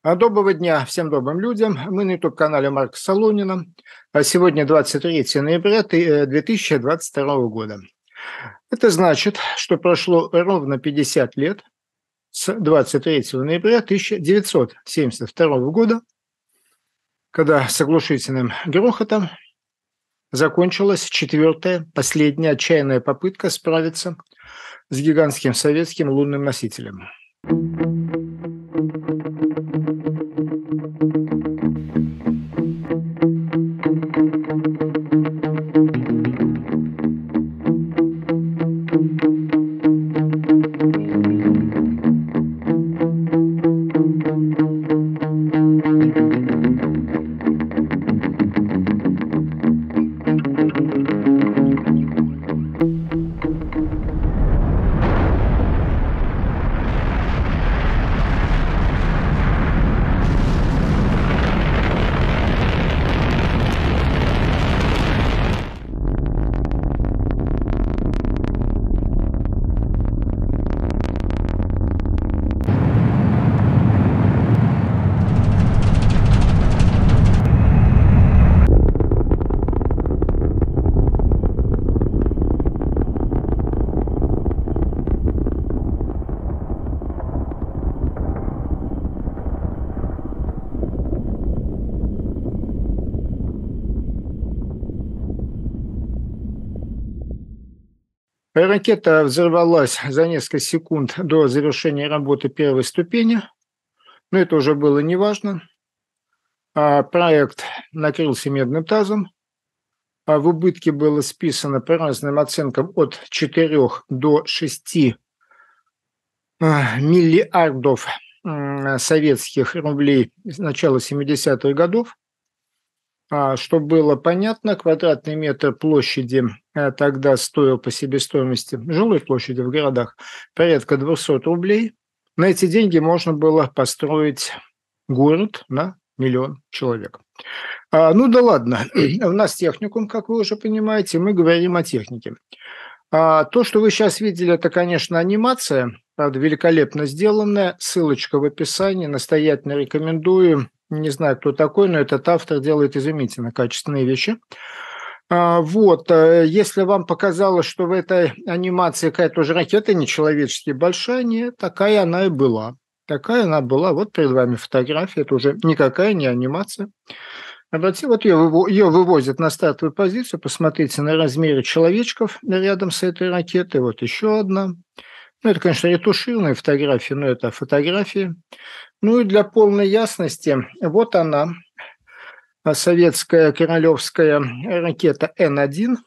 Доброго дня всем добрым людям. Мы на YouTube-канале Марка Солонина. Сегодня 23 ноября 2022 года. Это значит, что прошло ровно 50 лет с 23 ноября 1972 года, когда с оглушительным грохотом закончилась четвертая, последняя отчаянная попытка справиться с гигантским советским лунным носителем. Ракета взорвалась за несколько секунд до завершения работы первой ступени, но это уже было неважно. Проект накрылся медным тазом. В убытке было списано по разным оценкам от 4 до 6 миллиардов советских рублей с начала 70-х годов. Чтобы было понятно, квадратный метр площади тогда стоил по себестоимости жилой площади в городах порядка 200 рублей. На эти деньги можно было построить город на 1 миллион человек. Ну да ладно, у нас техникум, как вы уже понимаете, мы говорим о технике. То, что вы сейчас видели, это, конечно, анимация, правда, великолепно сделанная. Ссылочка в описании, настоятельно рекомендую. Не знаю, кто такой, но этот автор делает изумительно качественные вещи. Если вам показалось, что в этой анимации какая-то уже ракета нечеловечески большая, нет, такая она и была. Такая она была. Вот перед вами фотография, это уже никакая не анимация. Вот ее вывозят на стартовую позицию, посмотрите на размеры человечков рядом с этой ракетой. Вот еще одна. Ну, это, конечно, ретушированные фотографии, но это фотографии. Ну и для полной ясности, вот она, советская королевская ракета Н-1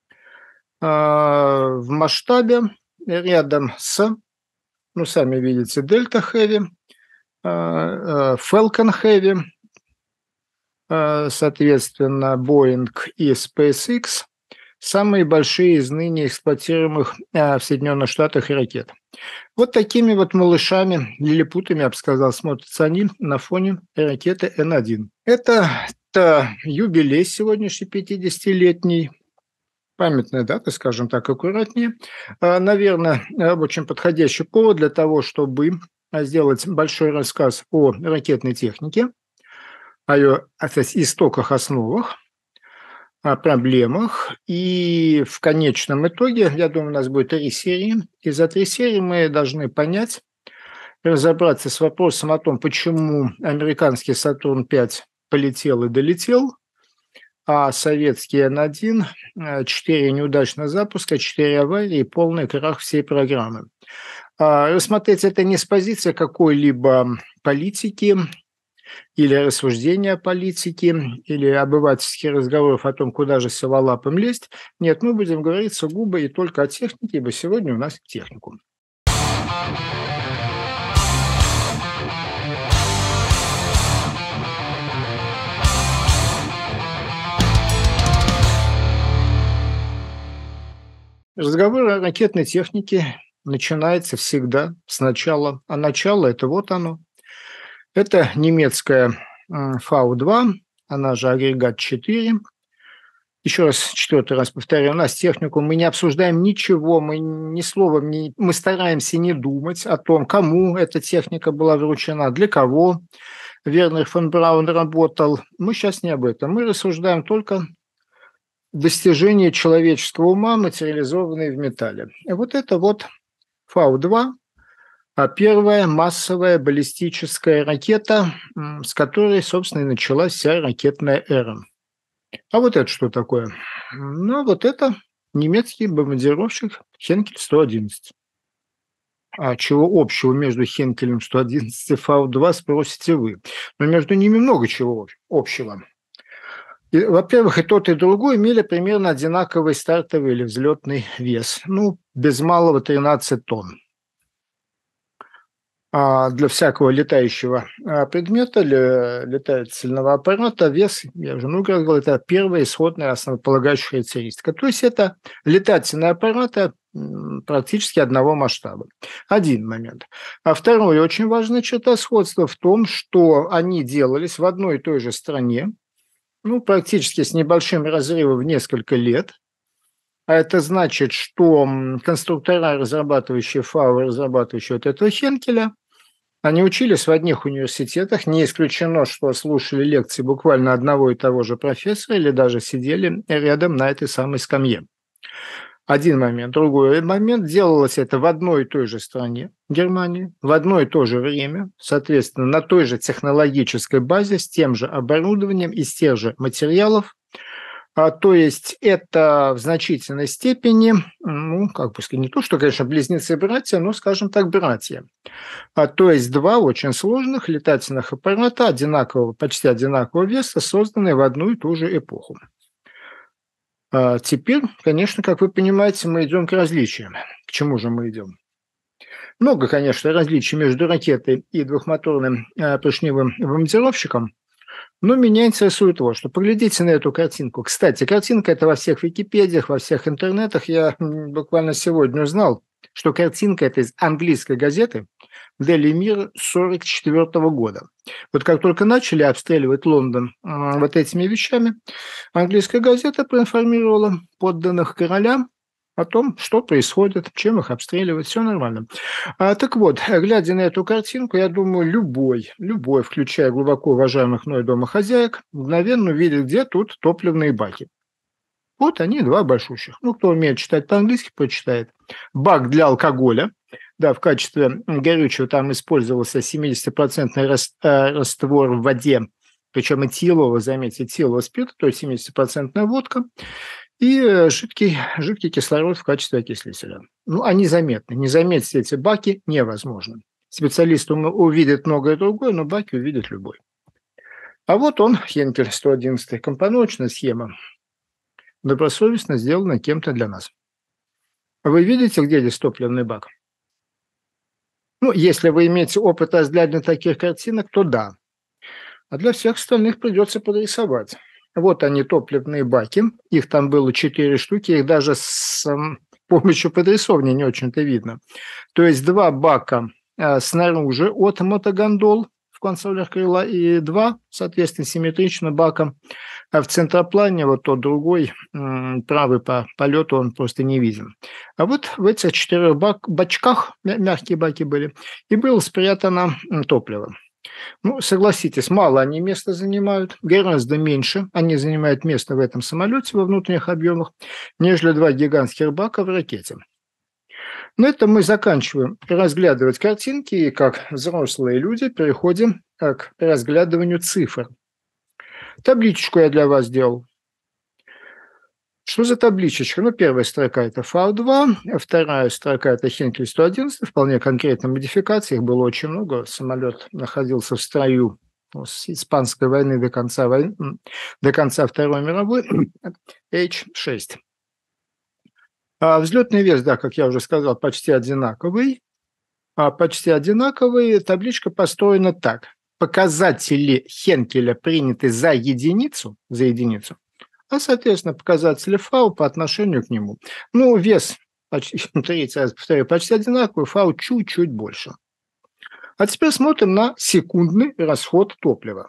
в масштабе рядом с, ну, сами видите, Дельта Хэви, Falcon Heavy, соответственно, Boeing и SpaceX, самые большие из ныне эксплуатируемых в Соединенных Штатах ракет. Вот такими вот малышами, лилипутами, я бы сказал, смотрятся они на фоне ракеты Н-1. Это юбилей сегодняшний 50-летний, памятная дата, скажем так, аккуратнее. Наверное, очень подходящий повод для того, чтобы сделать большой рассказ о ракетной технике, о ее истоках, основах, о проблемах. И в конечном итоге, я думаю, у нас будет 3 серии. И за 3 серии мы должны понять, разобраться с вопросом о том, почему американский Сатурн-5 полетел и долетел, а советский Н-1, 4 неудачных запуска, 4 аварии и полный крах всей программы. Рассмотреть это не с позиции какой-либо политики, или рассуждения о политике, или обывательских разговоров о том, куда же сиволапым лезть. Нет, мы будем говорить сугубо и только о технике, ибо сегодня у нас техникум. Разговор о ракетной технике начинается всегда сначала, а начало – это вот оно. Это немецкая Фау-2, она же агрегат 4. Еще раз, 4-й раз повторяю, у нас техникум, мы не обсуждаем ничего, мы ни словом, мы стараемся не думать о том, кому эта техника была вручена, для кого, Вернер фон Браун работал. Мы сейчас не об этом. Мы рассуждаем только достижения человеческого ума, материализованные в металле. И вот это вот Фау-2, первая массовая баллистическая ракета, с которой, собственно, и началась вся ракетная эра. А вот это что такое? Ну, вот это немецкий бомбардировщик Хенкель-111. А чего общего между Хенкелем 111 и Фау-2, спросите вы. Но между ними много чего общего. Во-первых, и тот, и другой имели примерно одинаковый стартовый или взлетный вес. Ну, без малого 13 тонн. А для всякого летающего предмета, летательного аппарата, вес, я уже много раз говорил, это первая исходная основополагающая характеристика. То есть это летательные аппараты практически одного масштаба. Один момент. А второй очень важная черта сходства в том, что они делались в одной и той же стране, ну, практически с небольшим разрывом в несколько лет. А это значит, что конструктора, разрабатывающие ФАУ, разрабатывающие вот этого Хенкеля, они учились в одних университетах, не исключено, что слушали лекции буквально одного и того же профессора или даже сидели рядом на этой самой скамье. Один момент. Другой момент. Делалось это в одной и той же стране, Германии, в одно и то же время, соответственно, на той же технологической базе, с тем же оборудованием, из тех же материалов. То есть это в значительной степени, ну, как бы сказать, не то, что, конечно, близнецы-братья, но, скажем так, братья. То есть два очень сложных летательных аппарата одинакового, почти одинакового веса, созданные в одну и ту же эпоху. Теперь, конечно, как вы понимаете, мы идем к различиям. К чему же мы идем? Много, конечно, различий между ракетой и двухмоторным поршневым бомбардировщиком. Но меня интересует вот что. Поглядите на эту картинку. Кстати, картинка эта во всех Википедиях, во всех интернетах. Я буквально сегодня узнал, что картинка эта из английской газеты Daily Mirror 1944 года. Вот как только начали обстреливать Лондон вот этими вещами, английская газета проинформировала подданных короля о том, что происходит, чем их обстреливают, все нормально. Так вот, глядя на эту картинку, я думаю, любой, включая глубоко уважаемых мной домохозяек, мгновенно увидит, где тут топливные баки. Вот они, два большущих. Ну, кто умеет читать по-английски, прочитает. Бак для алкоголя. Да, в качестве горючего там использовался 70% раствор в воде, причем этилового, заметьте, этилового спирта, то есть 70% водка. И жидкий кислород в качестве окислителя. Ну, они заметны. Не заметить эти баки невозможно. Специалисты увидят многое другое, но баки увидят любой. А вот он, Хенкель 111, компоновочная схема, добросовестно сделана кем-то для нас. Вы видите, где здесь топливный бак? Ну, если вы имеете опыт разглядывания таких картинок, то да. А для всех остальных придется подрисовать. Вот они, топливные баки. Их там было 4 штуки. Их даже с помощью подрисования не очень-то видно. То есть 2 бака снаружи от мотогондол в консолях крыла и 2, соответственно, симметрично бака в центроплане. Вот тот другой, правый по полету, он просто не виден. А вот в этих 4 бачках, мягкие баки были, и было спрятано топливо. Ну, согласитесь, мало они места занимают, гораздо меньше они занимают место в этом самолете во внутренних объемах, нежели 2 гигантских бака в ракете. На этом мы заканчиваем разглядывать картинки и, как взрослые люди, переходим к разглядыванию цифр. Табличку я для вас сделал. Что за табличечка? Ну, первая строка – это Фау-2, вторая строка – это Хенкель 111, вполне конкретная модификация, их было очень много. Самолет находился в строю с Испанской войны до конца Второй мировой, H6. Взлетный вес, да, как я уже сказал, почти одинаковый. Табличка построена так. Показатели Хенкеля приняты за единицу, а, соответственно, показатели Фау по отношению к нему. Ну, вес, третий раз повторяю, почти одинаковый, Фау чуть-чуть больше. А теперь смотрим на секундный расход топлива.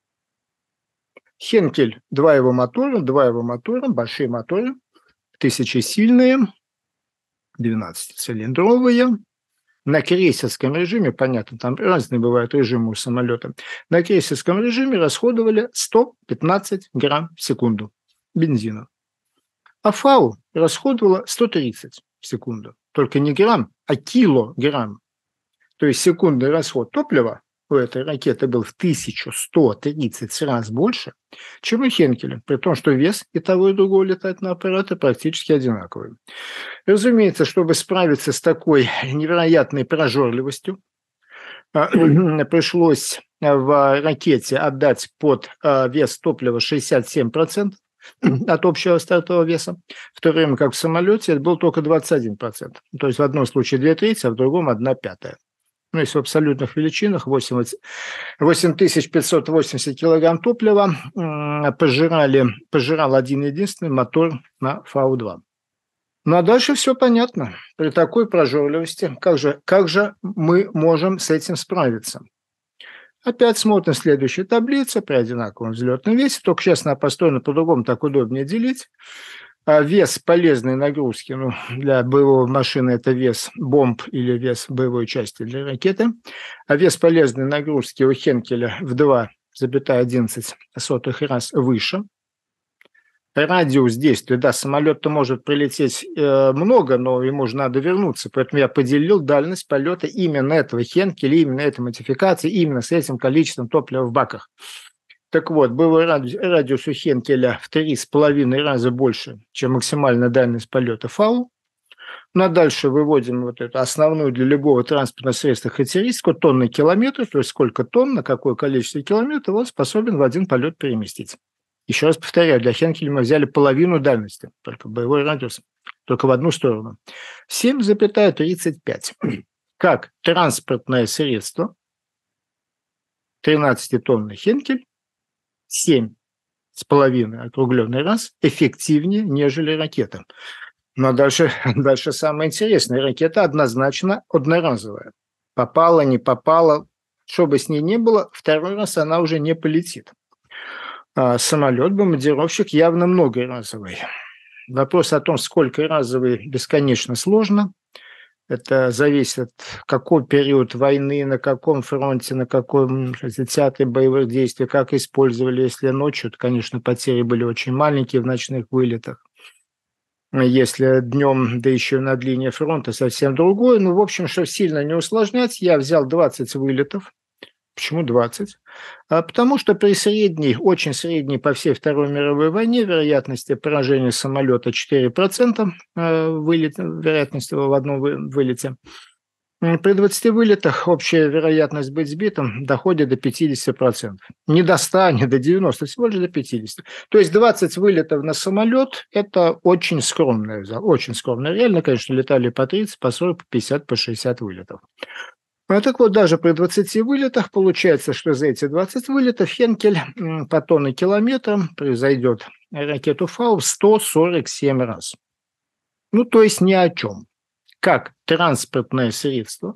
Хенкель, два его мотора, большие моторы, 1000-сильные, 12-цилиндровые. на крейсерском режиме, понятно, там разные бывают режимы у самолета, на крейсерском режиме расходовали 115 грамм в секунду бензина. А ФАУ расходовала 130 в секунду. Только не грамм, а килограмм. То есть секундный расход топлива у этой ракеты был в 1130 раз больше, чем у Хенкеля, при том, что вес и того, и другого летательного аппарата практически одинаковый. Разумеется, чтобы справиться с такой невероятной прожорливостью, пришлось в ракете отдать под вес топлива 67% от общего стартового веса, в то время как в самолете это был только 21%. То есть в одном случае 2/3, а в другом 1/5. Ну, если в абсолютных величинах 8580 килограмм топлива пожирал один-единственный мотор на Фау-2. Ну, а дальше все понятно. При такой прожорливости как же мы можем с этим справиться? Опять смотрим следующую таблицу при одинаковом взлетном весе, только сейчас она построена по-другому, так удобнее делить. Вес полезной нагрузки, для боевой машины это вес бомб или вес боевой части для ракеты, а вес полезной нагрузки у Хенкеля в 2,11 раз выше. Радиус действия, да, самолет-то может прилететь много, но ему же надо вернуться, поэтому я поделил дальность полета именно этого Хенкеля, именно этой модификации, именно с этим количеством топлива в баках. Так вот, боевой радиус у Хенкеля в 3,5 раза больше, чем максимальная дальность полета Фау. Ну, а дальше выводим вот эту основную для любого транспортного средства характеристику тонны километров, то есть сколько тонн, на какое количество километров он способен в один полет переместить. Еще раз повторяю, для Хенкеля мы взяли половину дальности, только боевой радиус, только в одну сторону. 7,35. Как транспортное средство, 13-тонный Хенкель, 7,5 округленный раз эффективнее, нежели ракета. Но дальше самое интересное. Ракета однозначно одноразовая. Попала, не попала, что бы с ней ни было, второй раз она уже не полетит. Самолет-бомбардировщик явно многоразовый. Вопрос о том, сколько разовый, бесконечно сложно. Это зависит от какой период войны, на каком фронте, на каком театре боевых действий, как использовали. Если ночью, то, конечно, потери были очень маленькие в ночных вылетах. Если днем, да еще над линией фронта, совсем другое. Ну, в общем, чтобы сильно не усложнять, я взял 20 вылетов. Почему 20? Потому что при средней, очень средней по всей Второй мировой войне вероятности поражения самолета 4% вероятности в одном вылете. При 20 вылетах общая вероятность быть сбитым доходит до 50%. Не до 100, не до 90, всего лишь до 50. То есть 20 вылетов на самолет – это очень скромно. Очень скромно. Реально, конечно, летали по 30, по 40, по 50, по 60 вылетов. Ну, так вот, даже при 20 вылетах получается, что за эти 20 вылетов Хенкель по тонне километрам превзойдет ракету Фау в 147 раз. Ну, то есть ни о чем. Как транспортное средство,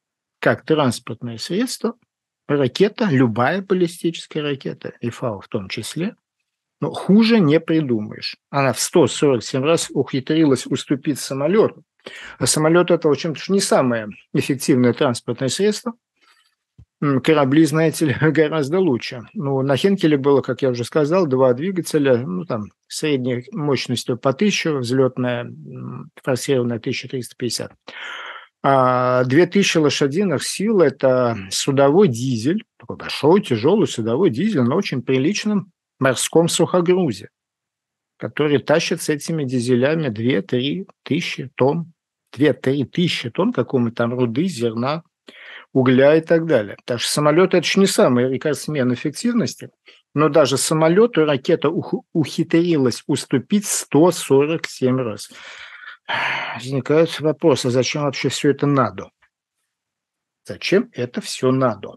ракета, любая баллистическая ракета, и Фау в том числе, но хуже не придумаешь. Она в 147 раз ухитрилась уступить самолету. А самолет – это, в общем-то, не самое эффективное транспортное средство. Корабли, знаете ли, гораздо лучше. Ну, на Хенкеле было, как я уже сказал, 2 двигателя, средней мощностью по 1000, взлетная, форсированная 1350. А 2000 лошадиных сил – это судовой дизель, такой большой, тяжелый судовой дизель на очень приличном морском сухогрузе, который тащит с этими дизелями 2-3 тысячи тонн. 2-3 тысячи тонн какому-то там руды, зерна, угля и так далее. Так что самолет – это же не самый рекордсмен эффективности, но даже самолету ракета ухитрилась уступить 147 раз. Возникает вопрос, а зачем вообще все это надо? Зачем это все надо?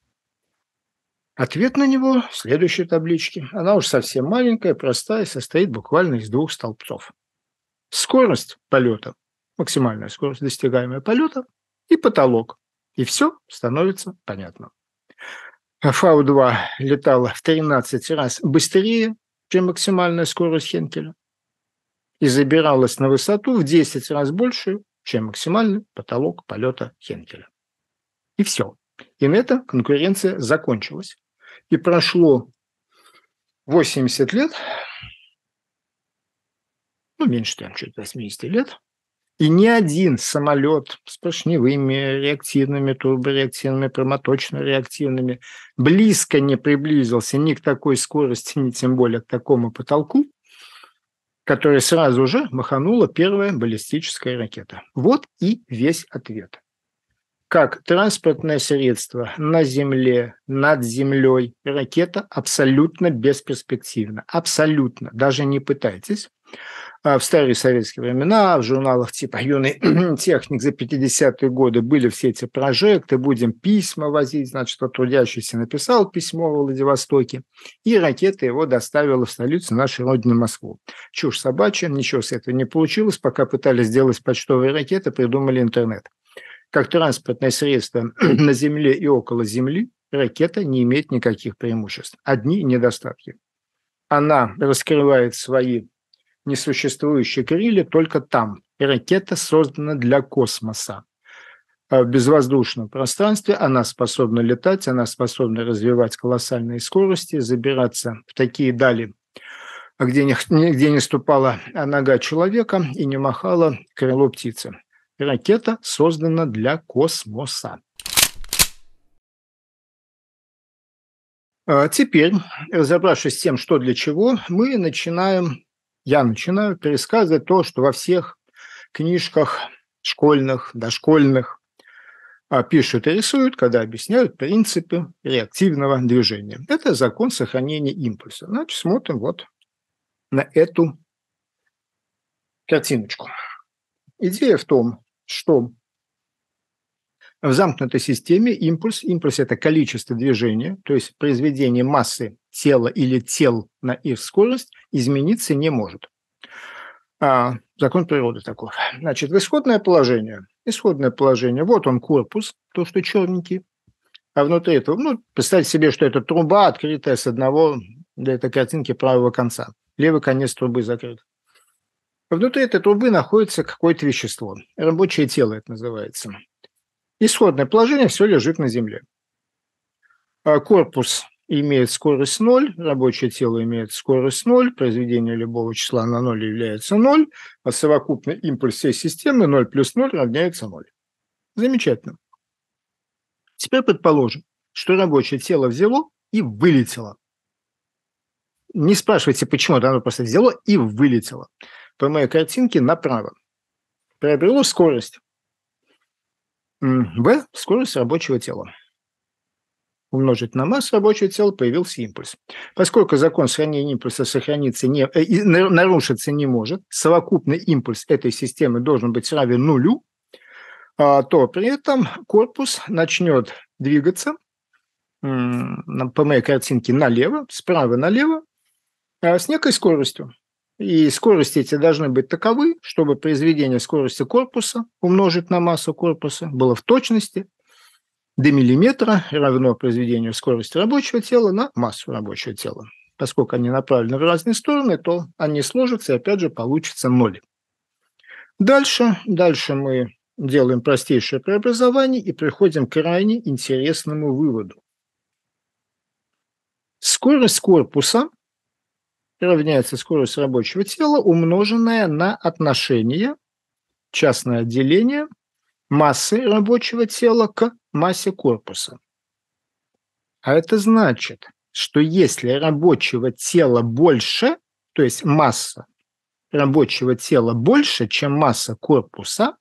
Ответ на него в следующей табличке. Она уж совсем маленькая, простая, состоит буквально из 2 столбцов. Скорость полета, максимальная скорость достигаемая полета и потолок. И все становится понятно. Фау-2 летала в 13 раз быстрее, чем максимальная скорость Хенкеля, и забиралась на высоту в 10 раз большую, чем максимальный потолок полета Хенкеля. И все. И на этом конкуренция закончилась. И прошло 80 лет, ну, меньше, там, чуть 80 лет, и ни один самолет с поршневыми, реактивными, турбореактивными, прямоточно-реактивными близко не приблизился ни к такой скорости, ни тем более к такому потолку, который сразу же маханула первая баллистическая ракета. Вот и весь ответ. Как транспортное средство на Земле, над Землей, ракета абсолютно бесперспективна. Абсолютно. Даже не пытайтесь. В старые советские времена в журналах типа «Юный техник» за 50-е годы были все эти прожекты, будем письма возить, значит, кто трудящийся написал письмо в Владивостоке, и ракета его доставила в столицу нашей родины Москву. Чушь собачья, ничего с этого не получилось, пока пытались сделать почтовые ракеты, придумали интернет. Как транспортное средство на Земле и около Земли, ракета не имеет никаких преимуществ. Одни недостатки. Она раскрывает свои несуществующие крылья только там. И ракета создана для космоса. В безвоздушном пространстве она способна летать, она способна развивать колоссальные скорости, забираться в такие дали, где не ступала нога человека и не махала крыло птицы. Ракета создана для космоса. Теперь, разобравшись с тем, что для чего, я начинаю пересказывать то, что во всех книжках школьных, дошкольных пишут и рисуют, когда объясняют принципы реактивного движения. Это закон сохранения импульса. Значит, смотрим вот на эту картиночку. Идея в том, что в замкнутой системе импульс – это количество движения, то есть произведение массы тела или тел на их скорость измениться не может. Закон природы такой. Значит, в исходное положение, вот он корпус, то, что черненький, а внутри этого, представьте себе, что это труба, открытая с одного для этой картинки правого конца. Левый конец трубы закрыт. Внутри этой трубы находится какое-то вещество. Рабочее тело это называется. Исходное положение – все лежит на Земле. Корпус имеет скорость 0, рабочее тело имеет скорость 0, произведение любого числа на 0 является 0, а совокупный импульс всей системы 0 плюс 0 равняется 0. Замечательно. Теперь предположим, что рабочее тело взяло и вылетело. Не спрашивайте, почему, оно просто взяло и вылетело. По моей картинке направо. Приобрело скорость. В – скорость рабочего тела. Умножить на массу рабочего тела, появился импульс. Поскольку закон сохранения импульса нарушиться не может, совокупный импульс этой системы должен быть равен нулю, то при этом корпус начнет двигаться по моей картинке налево, справа налево, с некой скоростью. И скорости эти должны быть таковы, чтобы произведение скорости корпуса умножить на массу корпуса было в точности до миллиметра равно произведению скорости рабочего тела на массу рабочего тела. Поскольку они направлены в разные стороны, то они сложатся, и опять же получится 0. Дальше мы делаем простейшее преобразование и приходим к крайне интересному выводу. Скорость корпуса равняется скорость рабочего тела, умноженная на отношение, частное отделение, массы рабочего тела к массе корпуса. А это значит, что если рабочего тела больше, то есть масса рабочего тела больше, чем масса корпуса,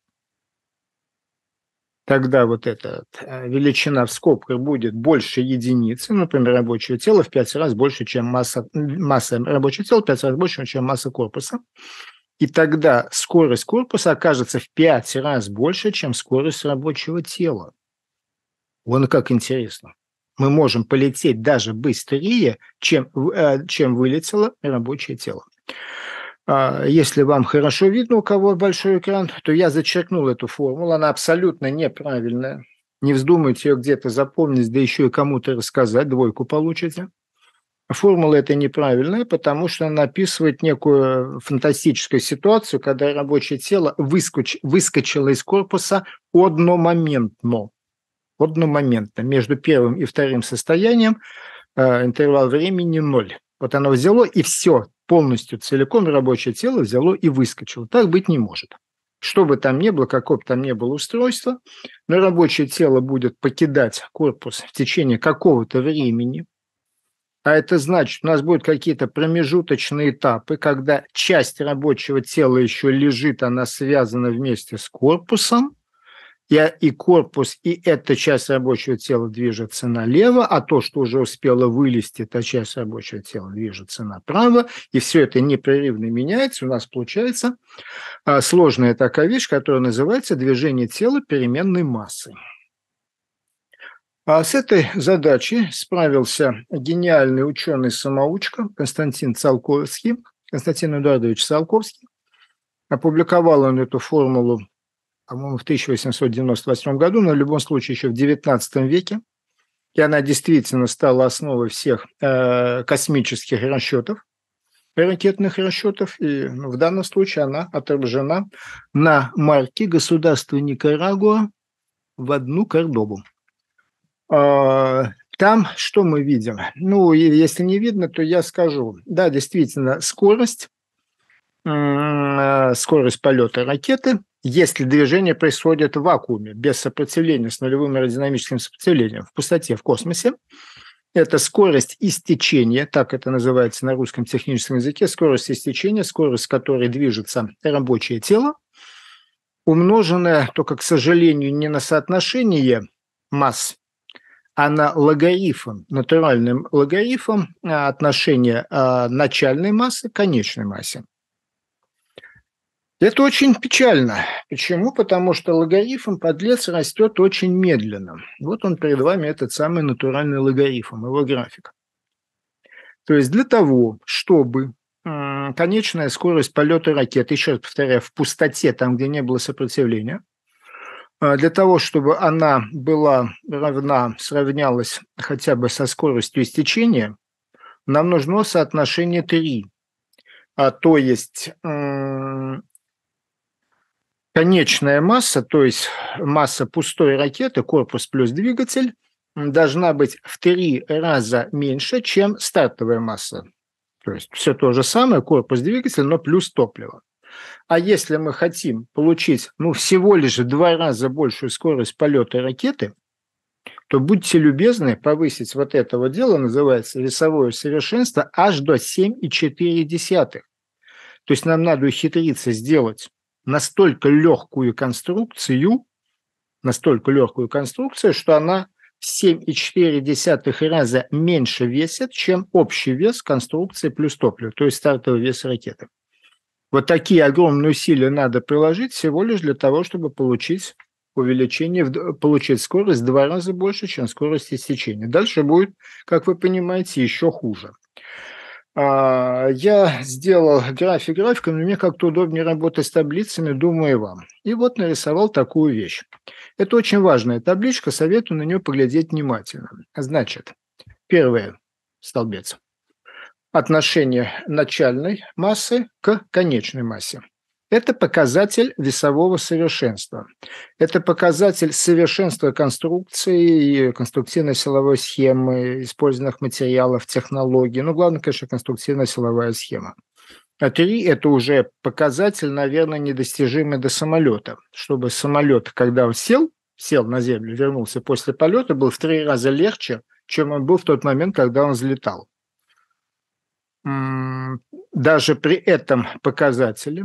тогда вот эта величина в скобках будет больше единицы, например, рабочего тела в 5 раз больше, чем масса рабочего тела, в 5 раз больше, чем масса корпуса. И тогда скорость корпуса окажется в 5 раз больше, чем скорость рабочего тела. Вон как интересно. Мы можем полететь даже быстрее, чем вылетело рабочее тело. Если вам хорошо видно, у кого большой экран, то я зачеркнул эту формулу, она абсолютно неправильная. Не вздумайте ее где-то запомнить, да еще и кому-то рассказать, 2 получите. Формула эта неправильная, потому что она описывает некую фантастическую ситуацию, когда рабочее тело выскочило из корпуса одномоментно. Одномоментно. Между первым и вторым состоянием интервал времени 0. Вот оно взяло и все, полностью, целиком рабочее тело взяло и выскочило. Так быть не может. Что бы там ни было, какое бы там ни было устройство, но рабочее тело будет покидать корпус в течение какого-то времени. А это значит, у нас будут какие-то промежуточные этапы, когда часть рабочего тела еще лежит, она связана вместе с корпусом, и корпус, и эта часть рабочего тела движется налево, а то, что уже успело вылезти, эта часть рабочего тела движется направо, и все это непрерывно меняется. У нас получается сложная такая вещь, которая называется движение тела переменной массы. А с этой задачей справился гениальный ученый-самоучка Константин Эдуардович Циолковский. Опубликовал он эту формулу, по-моему, в 1898 году, но в любом случае еще в XIX веке. И она действительно стала основой всех космических расчетов, ракетных расчетов. И в данном случае она отображена на марке государства Никарагуа в 1 Кордобу. Там что мы видим? Ну, если не видно, то я скажу. Да, действительно, скорость полета ракеты, если движение происходит в вакууме, без сопротивления, с нулевым аэродинамическим сопротивлением, в пустоте, в космосе, это скорость истечения, так это называется на русском техническом языке, скорость истечения, скорость, с которой движется рабочее тело, умноженная, только, к сожалению, не на соотношение масс, а на логарифм, натуральным логарифм отношения начальной массы к конечной массе. Это очень печально. Почему? Потому что логарифм подлец растет очень медленно. Вот он перед вами, этот самый натуральный логарифм, его график. То есть для того, чтобы конечная скорость полета ракеты, еще раз повторяю, в пустоте, там, где не было сопротивления, для того, чтобы она была сравнялась хотя бы со скоростью истечения, нам нужно соотношение 3. То есть конечная масса, то есть масса пустой ракеты, корпус плюс двигатель, должна быть в 3 раза меньше, чем стартовая масса. То есть все то же самое, корпус, двигатель, но плюс топливо. А если мы хотим получить всего лишь в 2 раза большую скорость полета ракеты, то будьте любезны повысить вот это вот дело, называется весовое совершенство, аж до 7,4. То есть нам надо ухитриться сделать настолько легкую конструкцию, что она в 7,4 раза меньше весит, чем общий вес конструкции плюс топливо, то есть стартовый вес ракеты. Вот такие огромные усилия надо приложить всего лишь для того, чтобы получить скорость в 2 раза больше, чем скорость истечения. Дальше будет, как вы понимаете, еще хуже. Я сделал графиком, но мне как-то удобнее работать с таблицами, думаю, вам. И вот нарисовал такую вещь. Это очень важная табличка, советую на нее поглядеть внимательно. Значит, первый столбец. Отношение начальной массы к конечной массе. Это показатель весового совершенства. Это показатель совершенства конструкции и конструктивной силовой схемы, использованных материалов, технологий. Главное, конечно, конструктивная силовая схема. А 3 – это уже показатель, наверное, недостижимый до самолета. Чтобы самолет, когда он сел на землю, вернулся после полета, был в 3 раза легче, чем он был в тот момент, когда он взлетал. Даже при этом показателе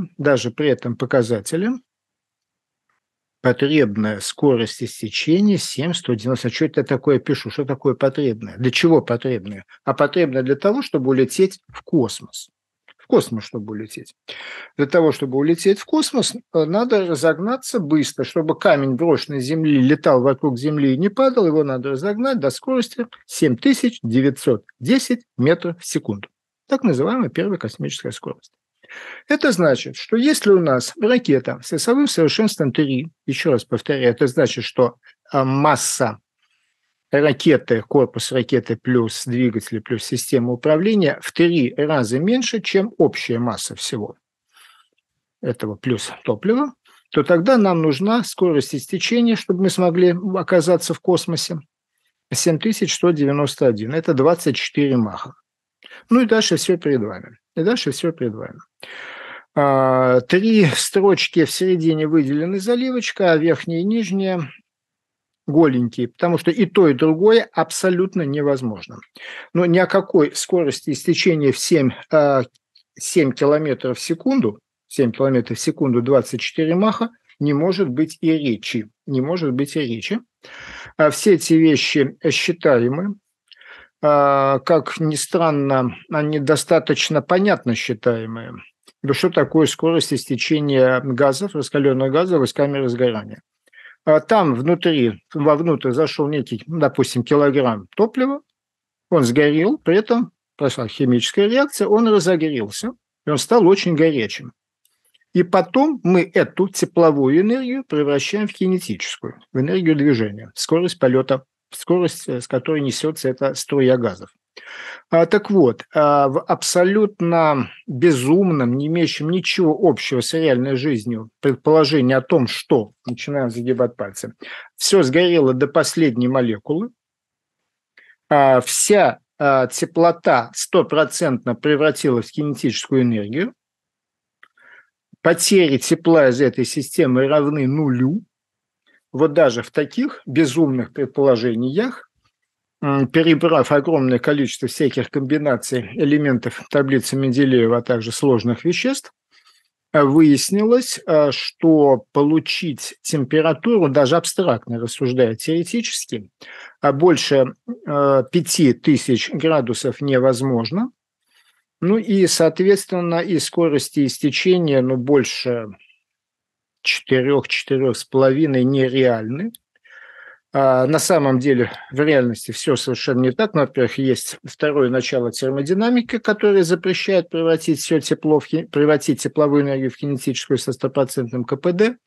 потребная скорость истечения 7,190. Что это такое пишу? Что такое потребная? Для чего потребная? А потребная для того, чтобы улететь в космос. Чтобы улететь. Для того, чтобы улететь в космос, надо разогнаться быстро. Чтобы камень, брошенный с Земли, летал вокруг Земли и не падал, его надо разогнать до скорости 7910 метров в секунду. Так называемая первая космическая скорость. Это значит, что если у нас ракета с весовым совершенством 3, еще раз повторяю, это значит, что масса ракеты, корпус ракеты плюс двигатель плюс система управления в 3 раза меньше, чем общая масса всего этого плюс топлива, то тогда нам нужна скорость истечения, чтобы мы смогли оказаться в космосе, 7191. Это 24 маха. Ну и дальше все перед вами. И дальше все перед вами. 3 строчки в середине выделены заливочка, а верхняя и нижняя голенькие, потому что и то, и другое абсолютно невозможно. Но ни о какой скорости истечения в 7 километров в секунду, 7 километров в секунду, 24 маха, не может быть и речи. Не может быть и речи. Все эти вещи считаемы. Как ни странно, они достаточно понятно считаемые. Да что такое скорость истечения газов, раскаленных газов из камеры сгорания? Там внутри, вовнутрь зашел некий, допустим, килограмм топлива, он сгорел, при этом прошла химическая реакция, он разогрелся, и он стал очень горячим. И потом мы эту тепловую энергию превращаем в кинетическую, в энергию движения, скорость полета, скорость, с которой несется эта струя газов. Так вот, в абсолютно безумном, не имеющем ничего общего с реальной жизнью предположении о том, что, начинаем загибать пальцы, все сгорело до последней молекулы, вся теплота стопроцентно превратилась в кинетическую энергию, потери тепла из этой системы равны нулю. Вот даже в таких безумных предположениях, перебрав огромное количество всяких комбинаций элементов таблицы Менделеева, а также сложных веществ, выяснилось, что получить температуру, даже абстрактно рассуждая теоретически, больше 5000 градусов невозможно. Ну и, соответственно, и скорости истечения, больше 4-4,5 нереальны. На самом деле в реальности все совершенно не так. Во-первых, есть второе начало термодинамики, которое запрещает превратить все тепло превратить тепловую энергию в кинетическую со стопроцентным КПД,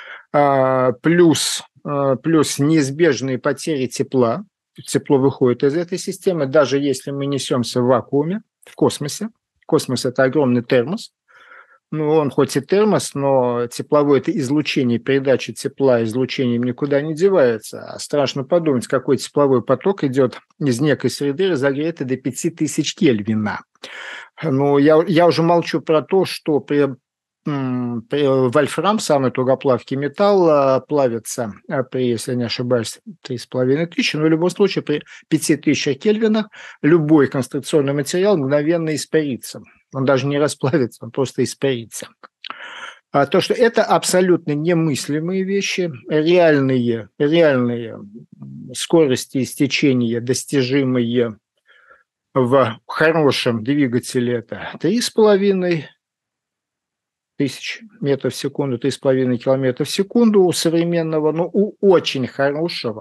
плюс неизбежные потери тепла. Тепло выходит из этой системы, даже если мы несемся в вакууме, в космосе. Космос – это огромный термос. Он хоть и термос, но тепловое это излучение, передача тепла излучением никуда не девается. А страшно подумать, какой тепловой поток идет из некой среды, разогретой до 5000 Кельвина. Я уже молчу про то, что вольфрам, самый тугоплавкий металл, плавится при, если не ошибаюсь, 3500, но в любом случае при 5000 Кельвинах любой конструкционный материал мгновенно испарится. Он даже не расплавится, он просто испарится. То, что это абсолютно немыслимые вещи, реальные скорости истечения, достижимые в хорошем двигателе, это 3,5 тысяч метров в секунду, 3,5 километра в секунду у современного, у очень хорошего,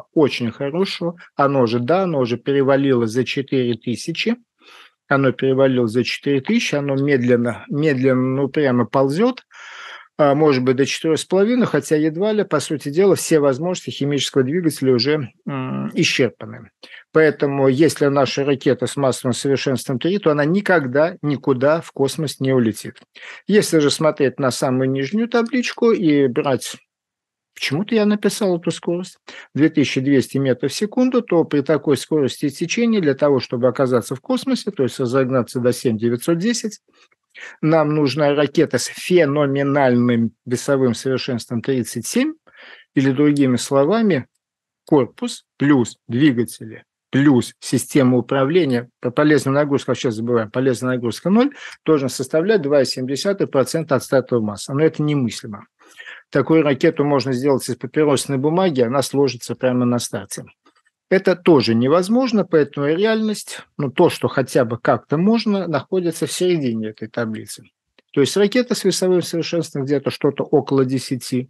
оно уже перевалило за 4000. Оно перевалило за 4000, оно медленно, прямо ползет, может быть, до 4,5, хотя едва ли, по сути дела, все возможности химического двигателя уже исчерпаны. Поэтому, если наша ракета с массовым совершенством 3, то она никогда никуда в космос не улетит. Если же смотреть на самую нижнюю табличку и брать... Почему-то я написал эту скорость 2200 метров в секунду, то при такой скорости истечения для того, чтобы оказаться в космосе, то есть разогнаться до 7910, нам нужна ракета с феноменальным весовым совершенством 37, или другими словами, корпус плюс двигатели плюс система управления, по полезной нагрузке, сейчас забываем, полезная нагрузка 0, должен составлять 2,7% от стартовой массы. Но это немыслимо. Такую ракету можно сделать из папиросной бумаги, она сложится прямо на старте. Это тоже невозможно, поэтому реальность, то, что хотя бы как-то можно, находится в середине этой таблицы. То есть ракета с весовым совершенством где-то что-то около 10. И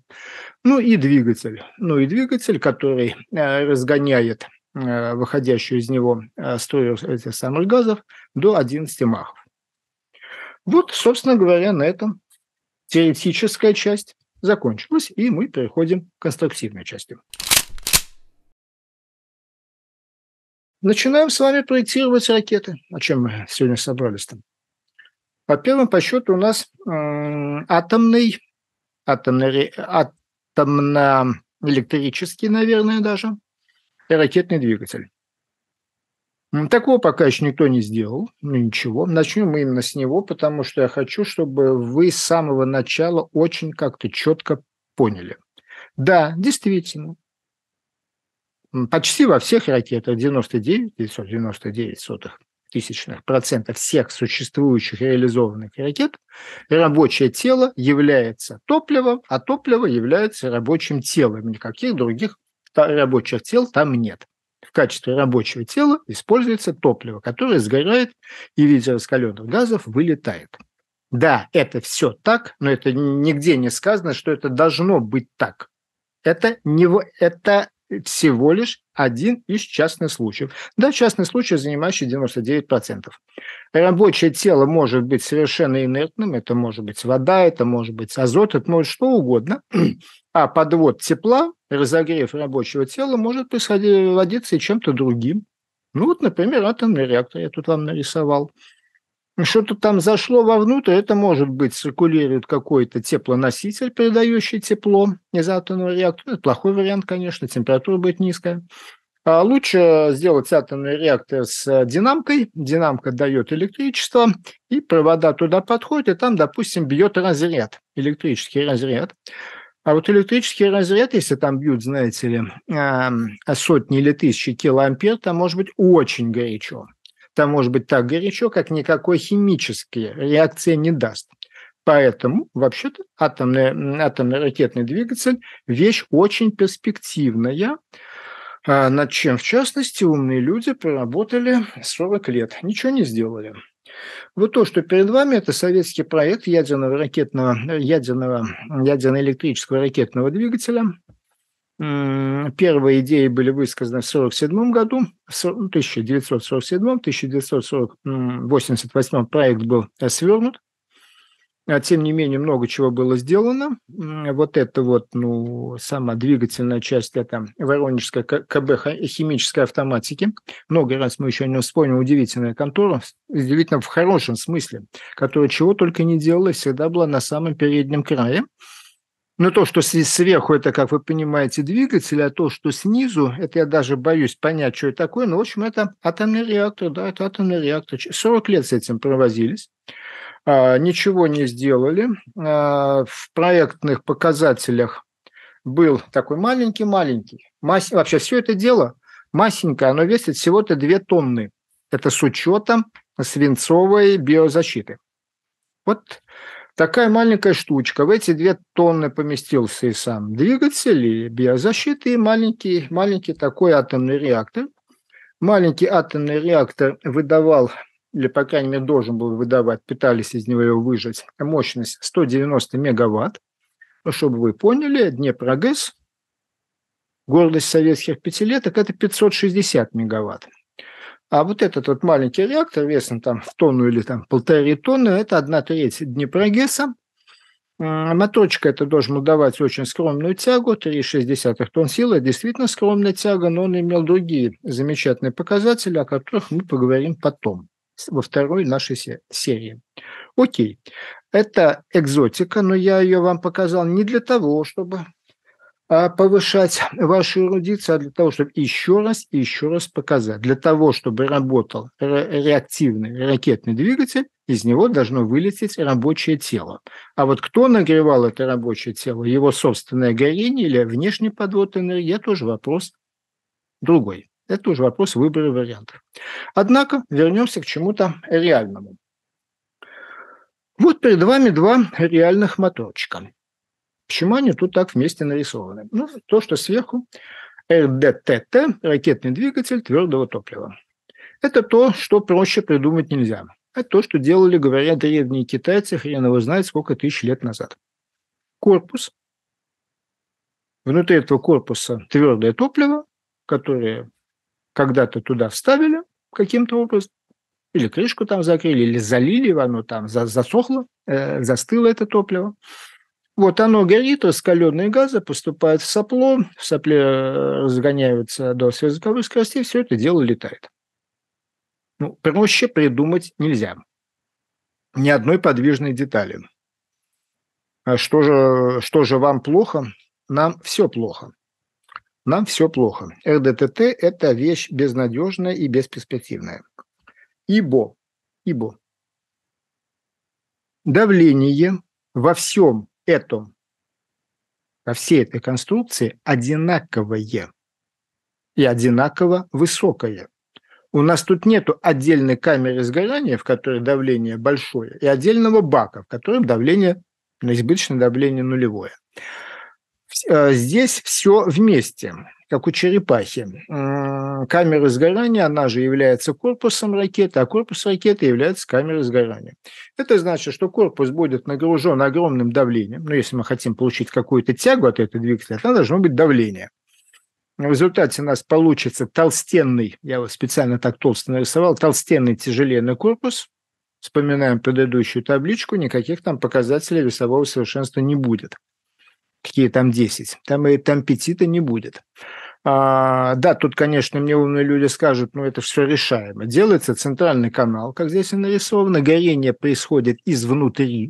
двигатель, который разгоняет выходящую из него струю этих самых газов до 11 махов. Вот, собственно говоря, на этом теоретическая часть закончилась, и мы переходим к конструктивной части. Начинаем с вами проектировать ракеты. О чем мы сегодня собрались-то? По первому по счету у нас атомно-электрический, наверное, даже, и ракетный двигатель. Такого пока еще никто не сделал, ну ничего. Начнем мы именно с него, потому что я хочу, чтобы вы с самого начала очень как-то четко поняли. Да, действительно, почти во всех ракетах 99,999% всех существующих и реализованных ракет рабочее тело является топливом, а топливо является рабочим телом. Никаких других рабочих тел там нет. В качестве рабочего тела используется топливо, которое сгорает и в виде раскаленных газов вылетает. Да, это все так, но это нигде не сказано, что это должно быть так. Это всего лишь один из частных случаев. Да, частный случай, занимающий 99%. Рабочее тело может быть совершенно инертным, это может быть вода, это может быть азот, это может что угодно. А подвод тепла, разогрев рабочего тела может производиться и чем-то другим. Ну вот, например, атомный реактор я тут вам нарисовал. Что-то там зашло вовнутрь, это может быть циркулирует какой-то теплоноситель, передающий тепло из атомного реактора. Это плохой вариант, конечно, температура будет низкая. А лучше сделать атомный реактор с динамкой. Динамка дает электричество, и провода туда подходят, и там, допустим, бьет разряд, электрический разряд. А вот электрический разряд, если там бьют, знаете ли, сотни или тысячи килоампер, там может быть очень горячо. Там может быть так горячо, как никакой химической реакции не даст. Поэтому, вообще-то, атомный ракетный двигатель – вещь очень перспективная, над чем, в частности, умные люди проработали 40 лет, ничего не сделали. Вот то, что перед вами, это советский проект ядерно-электрического ракетного двигателя. Первые идеи были высказаны в 1947 году, в 1987-1988 проект был свернут. Тем не менее, много чего было сделано. Вот это вот, сама двигательная часть, это Воронежская КБ химической автоматики. Много раз мы еще не вспомним, удивительная контора, удивительно в хорошем смысле, которая чего только не делала, всегда была на самом переднем крае. Но то, что сверху, это, как вы понимаете, двигатель, а то, что снизу, это я даже боюсь понять, что это такое, но, в общем, это атомный реактор, да, это атомный реактор. 40 лет с этим провозились. Ничего не сделали. В проектных показателях был такой маленький. Вообще все это дело масенькое, оно весит всего-то 2 тонны. Это с учетом свинцовой биозащиты. Вот такая маленькая штучка. В эти 2 тонны поместился и сам двигатель, и биозащита, и маленький такой атомный реактор. Маленький атомный реактор выдавал, или, по крайней мере, должен был выдавать, пытались из него выжать, мощность 190 мегаватт. Ну, чтобы вы поняли, Днепрогэс, гордость советских пятилеток, это 560 мегаватт. А вот этот вот маленький реактор весом там в тонну или там 1,5 тонны, это 1/3 Днепрогэса. Моторчик это должен был давать очень скромную тягу, 3,6 тонн силы, действительно скромная тяга, но он имел другие замечательные показатели, о которых мы поговорим потом, во второй нашей серии. Окей, это экзотика, но я ее вам показал не для того, чтобы повышать вашу эрудицию, а для того, чтобы еще раз показать. Для того, чтобы работал реактивный ракетный двигатель, из него должно вылететь рабочее тело. А вот кто нагревал это рабочее тело? Его собственное горение или внешний подвод энергии? Это уже вопрос другой. Это уже вопрос выбора вариантов. Однако вернемся к чему-то реальному. Вот перед вами 2 реальных моторчика. Почему они тут так вместе нарисованы? Ну, то, что сверху РДТТ – ракетный двигатель твердого топлива. Это то, что проще придумать нельзя. Это то, что делали, говорят, древние китайцы, хрен его знает, сколько тысяч лет назад. Корпус. Внутри этого корпуса твердое топливо, которое когда-то туда вставили каким-то образом, или крышку там закрыли, или залили, оно там засохло, застыло это топливо. Вот оно горит, раскаленные газы поступают в сопле разгоняются до сверхзвуковых скоростей, все это дело летает. Ну, проще придумать нельзя. Ни одной подвижной детали. А что же вам плохо? Нам все плохо. Нам все плохо. РДТТ – это вещь безнадежная и бесперспективная. Ибо давление во всем этом, во всей этой конструкции одинаковое и одинаково высокое. У нас тут нету отдельной камеры сгорания, в которой давление большое, и отдельного бака, в котором давление, избыточное давление нулевое. Здесь все вместе, как у черепахи. Камера сгорания, она же является корпусом ракеты, а корпус ракеты является камерой сгорания. Это значит, что корпус будет нагружен огромным давлением. Но если мы хотим получить какую-то тягу от этого двигателя, то должно быть давление. В результате у нас получится толстенный, я вот специально так толсто нарисовал, толстенный тяжеленный корпус. Вспоминаем предыдущую табличку, никаких там показателей весового совершенства не будет. Какие там 10, там 5-то не будет. Да, тут, конечно, мне умные люди скажут, это все решаемо. Делается центральный канал, как здесь и нарисовано, горение происходит изнутри.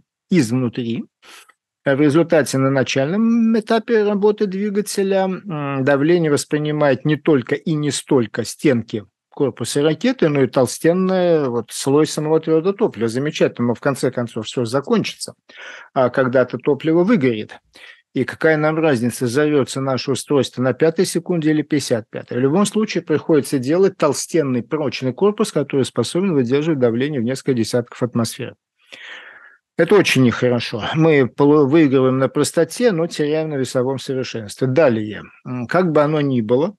В результате на начальном этапе работы двигателя давление воспринимает не только и не столько стенки корпуса ракеты, но и толстенный слой самого твердого топлива. Замечательно, но в конце концов все закончится, а когда-то топливо выгорит. И какая нам разница, взорвется наше устройство на 5-й секунде или 55-й. В любом случае приходится делать толстенный прочный корпус, который способен выдерживать давление в несколько десятков атмосфер. Это очень нехорошо. Мы выигрываем на простоте, но теряем на весовом совершенстве. Далее, как бы оно ни было,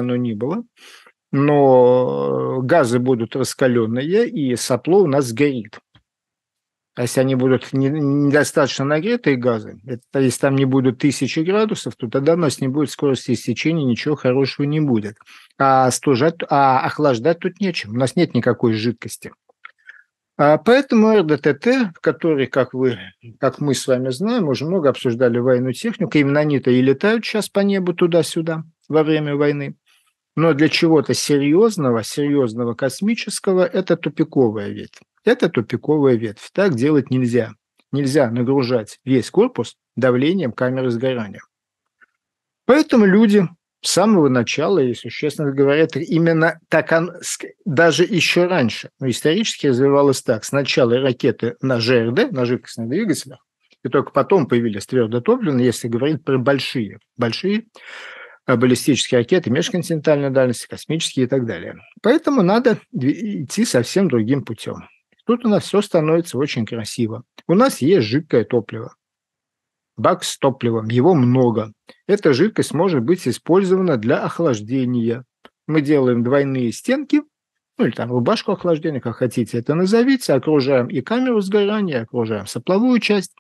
но газы будут раскаленные, и сопло у нас сгорит. А если они будут недостаточно нагретые газы, если там не будут 1000 градусов, то тогда у нас не будет скорости иссечения, ничего хорошего не будет. Охлаждать тут нечем, у нас нет никакой жидкости. Поэтому РДТТ, который, как мы с вами знаем, уже много обсуждали военную технику, именно они-то и летают сейчас по небу туда-сюда во время войны. Но для чего-то серьезного космического это тупиковая ветвь. Так делать нельзя. Нельзя нагружать весь корпус давлением камеры сгорания. Поэтому люди с самого начала, если честно говоря, именно так даже еще раньше, но исторически развивалось так. Сначала ракеты на ЖРД, на жидкостных двигателях, и только потом появились твердотопливные, если говорить про большие баллистические ракеты, межконтинентальной дальности, космические и так далее. Поэтому надо идти совсем другим путем. Тут у нас все становится очень красиво. У нас есть жидкое топливо. Бак с топливом, его много. Эта жидкость может быть использована для охлаждения. Мы делаем двойные стенки, или там рубашку охлаждения, как хотите это назовите, окружаем и камеру сгорания, окружаем сопловую часть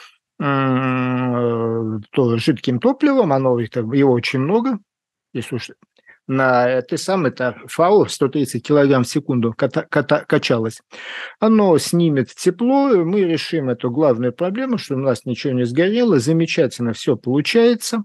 жидким топливом, его очень много, если уж на этой самой ФАО 130 килограмм в секунду качалось. Оно снимет тепло, мы решим эту главную проблему, что у нас ничего не сгорело, замечательно все получается,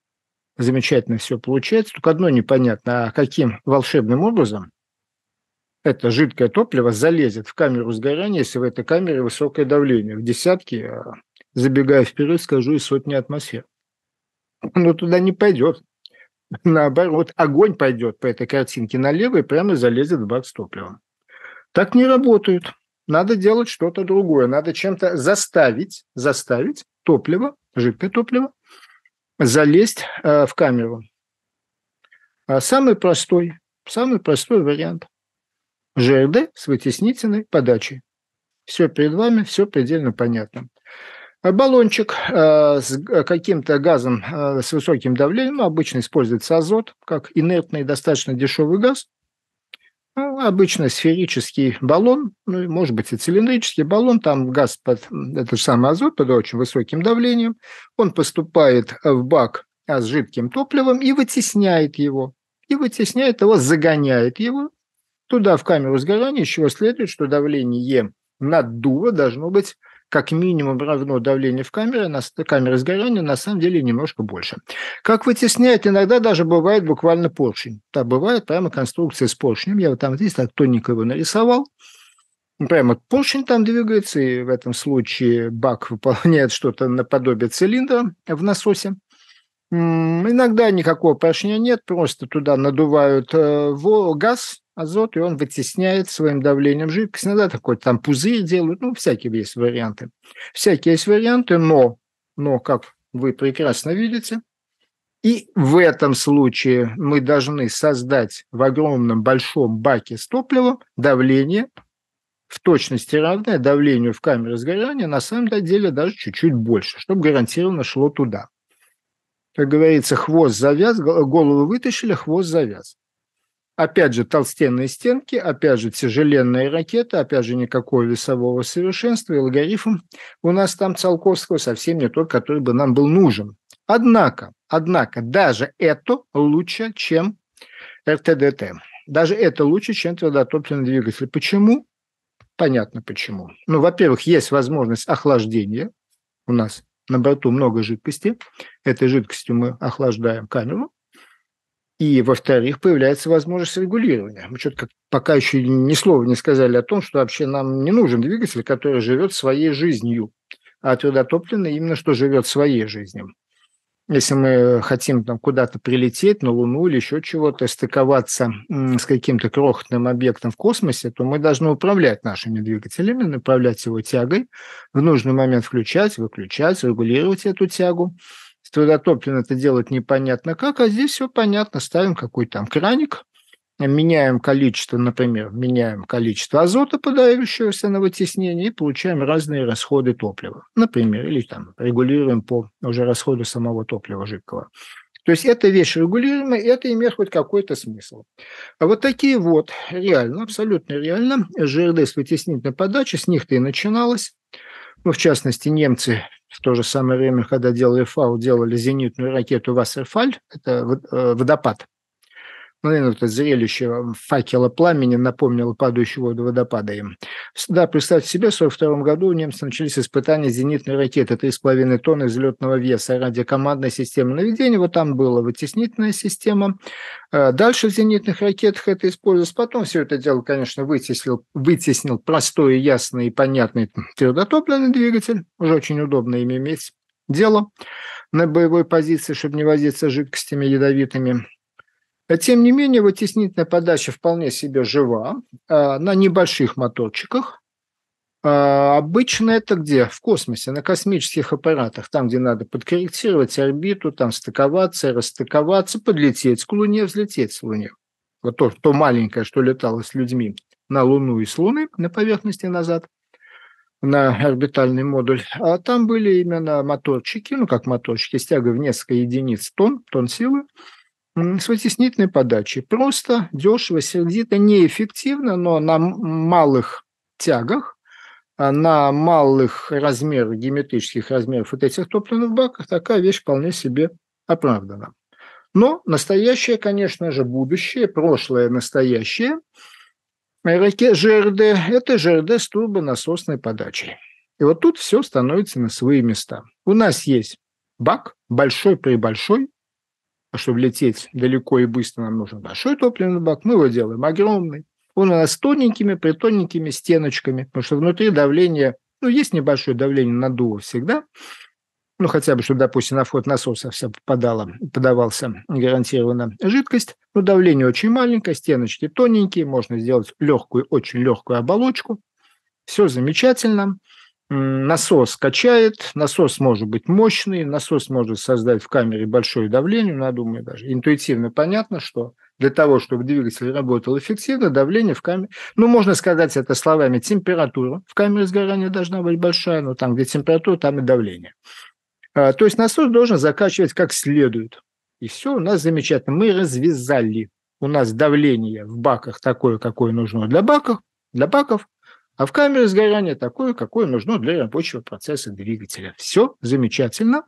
только одно непонятно, а каким волшебным образом это жидкое топливо залезет в камеру сгорания, если в этой камере высокое давление, в десятки, забегая вперед, скажу, и сотни атмосфер. Но туда не пойдет. Наоборот, огонь пойдет по этой картинке налево и прямо залезет в бак с топливом. Так не работают. Надо делать что-то другое. Надо чем-то заставить топливо, жидкое топливо, залезть в камеру. Самый простой вариант. ЖРД с вытеснительной подачей. Все перед вами, все предельно понятно. Баллончик с каким-то газом с высоким давлением, обычно используется азот, как инертный, достаточно дешевый газ. Обычно сферический баллон, может быть и цилиндрический баллон, там газ под этот самый азот под очень высоким давлением. Он поступает в бак с жидким топливом и вытесняет его, загоняет его туда, в камеру сгорания, из чего следует, что давление наддува должно быть как минимум равно давлению в камере, камере сгорания, на самом деле немножко больше. Как вытесняет, иногда даже бывает буквально поршень. Да, бывает прямо конструкция с поршнем. Я вот там здесь так тоненько его нарисовал. Прямо поршень там двигается, и в этом случае бак выполняет что-то наподобие цилиндра в насосе. Иногда никакого поршня нет, просто туда надувают газ, азот, и он вытесняет своим давлением жидкость. Иногда такой там пузырь делают, ну, всякие есть варианты. Всякие есть варианты, но как вы прекрасно видите, и в этом случае мы должны создать в огромном большом баке с топливом давление, в точности равное давлению в камере сгорания, на самом деле даже чуть-чуть больше, чтобы гарантированно шло туда. Как говорится, хвост завяз, голову вытащили, хвост завяз. Опять же, толстенные стенки, опять же, тяжеленные ракеты, опять же, никакого весового совершенства, и логарифм у нас там Циолковского совсем не тот, который бы нам был нужен. Однако, даже это лучше, чем РТДТ. Даже это лучше, чем твердотопливный двигатель. Почему? Понятно почему. Ну, во-первых, есть возможность охлаждения. У нас на борту много жидкости. Этой жидкостью мы охлаждаем камеру. И, во-вторых, появляется возможность регулирования. Мы что-то пока еще ни слова не сказали о том, что вообще нам не нужен двигатель, который живет своей жизнью. А твердотопливный именно что живет своей жизнью. Если мы хотим там куда-то прилететь, на Луну или еще чего-то, стыковаться с каким-то крохотным объектом в космосе, то мы должны управлять нашими двигателями, направлять его тягой, в нужный момент включать, выключать, регулировать эту тягу. С твердотопливным это делать непонятно как, а здесь все понятно. Ставим какой-то там краник, меняем количество, например, азота, подающегося на вытеснение, и получаем разные расходы топлива, например, или там регулируем по уже расходу самого топлива жидкого. То есть это вещь регулируемая, и это имеет хоть какой-то смысл. А вот такие вот реально, абсолютно реально, ЖРД с вытеснительной подачей, с них-то и начиналось. Ну, в частности, немцы в то же самое время, когда делали ФАУ, делали зенитную ракету «Вассерфаль», это водопад. Наверное, это зрелище факела пламени напомнило падающую воду водопада им. Да, представьте себе, в 1942 году у немцев начались испытания зенитной ракеты 3,5 тонны взлетного веса, радиокомандной системы наведения. Вот там была вытеснительная система. Дальше в зенитных ракетах это использовалось. Потом все это дело, конечно, вытеснил простой, ясный и понятный твердотопливный двигатель. Уже очень удобно им иметь дело на боевой позиции, чтобы не возиться с жидкостями ядовитыми. Тем не менее, вытеснительная подача вполне себе жива на небольших моторчиках. Обычно это где? В космосе, на космических аппаратах, там, где надо подкорректировать орбиту, там стыковаться, расстыковаться, подлететь к Луне, взлететь с Луны. Вот то маленькое, что летало с людьми на Луну и с Луны на поверхности назад, на орбитальный модуль. А там были именно моторчики, ну как моторчики, с тягой в несколько единиц тонн силы, с вытеснительной подачей. Просто, дешево, сердито, неэффективно, но на малых тягах, на малых размерах, геометрических размерах вот этих топливных баков такая вещь вполне себе оправдана. Но настоящее, конечно же, будущее, прошлое, настоящее ЖРД – это ЖРД с турбонасосной подачей. И вот тут все становится на свои места. У нас есть бак, большой-пребольшой. А чтобы лететь далеко и быстро, нам нужен большой топливный бак. Мы его делаем огромный. Он у нас с тоненькими стеночками, потому что внутри давление, ну, есть небольшое давление наддува всегда, ну, хотя бы, чтобы, допустим, на вход насоса вся подавался гарантированно жидкость, но давление очень маленькое, стеночки тоненькие, можно сделать легкую, очень легкую оболочку. Все замечательно. Насос качает, насос может быть мощный, насос может создать в камере большое давление, но я думаю, даже интуитивно понятно, что для того, чтобы двигатель работал эффективно, давление в камере, ну, можно сказать это словами, температура в камере сгорания должна быть большая, но там, где температура, там и давление. То есть насос должен закачивать как следует. И все, у нас замечательно. Мы развязали. У нас давление в баках такое, какое нужно для баков, а в камере сгорания такое, какое нужно для рабочего процесса двигателя. Все замечательно.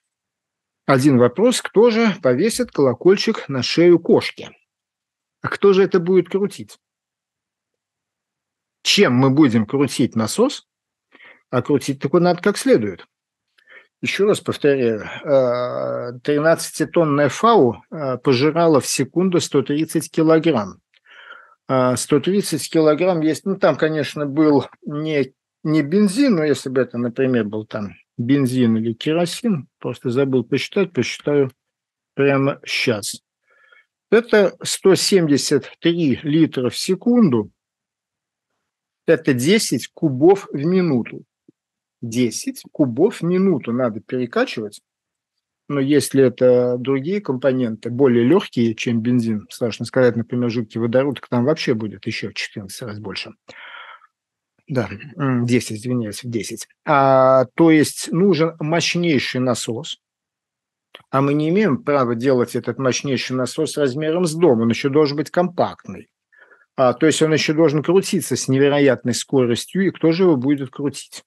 Один вопрос: кто же повесит колокольчик на шею кошки? А кто же это будет крутить? Чем мы будем крутить насос, А крутить такой надо как следует. Еще раз повторяю, 13-тонная ФАУ пожирала в секунду 130 килограмм. 130 килограмм есть, ну, там, конечно, был не бензин, но если бы это, например, был там бензин или керосин, просто забыл посчитать, посчитаю прямо сейчас. Это 173 литра в секунду, это 10 кубов в минуту. 10 кубов в минуту надо перекачивать. Но если это другие компоненты, более легкие, чем бензин, страшно сказать, например, жидкий водород, так там вообще будет еще в 14 раз больше. Да, 10, извиняюсь, в 10. То есть нужен мощнейший насос, а мы не имеем права делать этот мощнейший насос размером с дом, он еще должен быть компактный. То есть он еще должен крутиться с невероятной скоростью, и кто же его будет крутить?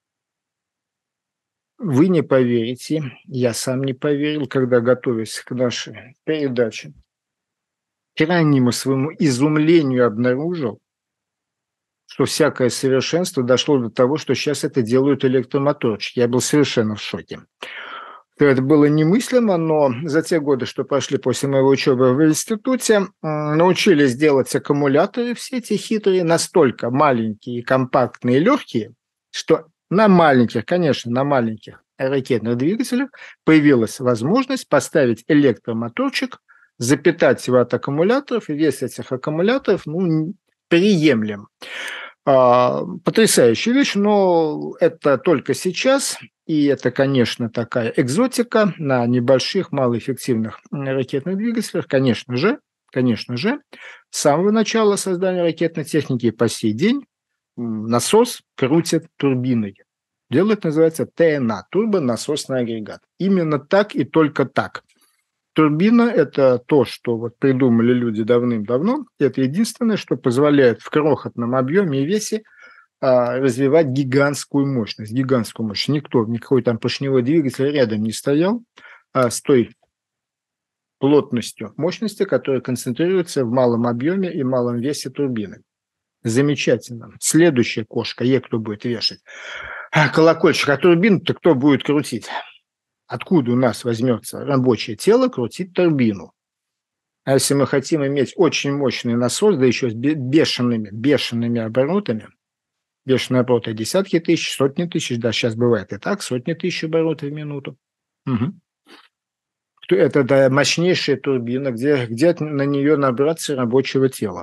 Вы не поверите, я сам не поверил, когда готовясь к нашей передаче. К крайнему своему изумлению обнаружил, что всякое совершенство дошло до того, что сейчас это делают электромоторчики. Я был совершенно в шоке. Это было немыслимо, но за те годы, что прошли после моего учебы в институте, научились делать аккумуляторы все эти хитрые, настолько маленькие, компактные и легкие, что на маленьких, конечно, на маленьких ракетных двигателях появилась возможность поставить электромоторчик, запитать его от аккумуляторов, и вес этих аккумуляторов приемлем. Потрясающая вещь, но это только сейчас, и это, конечно, такая экзотика на небольших, малоэффективных ракетных двигателях, конечно же, с самого начала создания ракетной техники по сей день насос крутят турбиной. Дело это называется ТНА, турбонасосный агрегат. Именно так и только так. Турбина – это то, что вот придумали люди давным-давно. Это единственное, что позволяет в крохотном объеме и весе развивать гигантскую мощность. Никакой там поршневой двигатель рядом не стоял с той плотностью мощности, которая концентрируется в малом объеме и малом весе турбины. Замечательно. Следующая кошка, кто будет вешать колокольчик, а турбину-то кто будет крутить? Откуда у нас возьмется рабочее тело крутить турбину? А если мы хотим иметь очень мощный насос, да еще с бешеными оборотами, бешеные обороты десятки тысяч, сотни тысяч, да, сейчас бывает и так, сотни тысяч оборотов в минуту. Угу. Это мощнейшая турбина, где на нее набраться рабочего тела.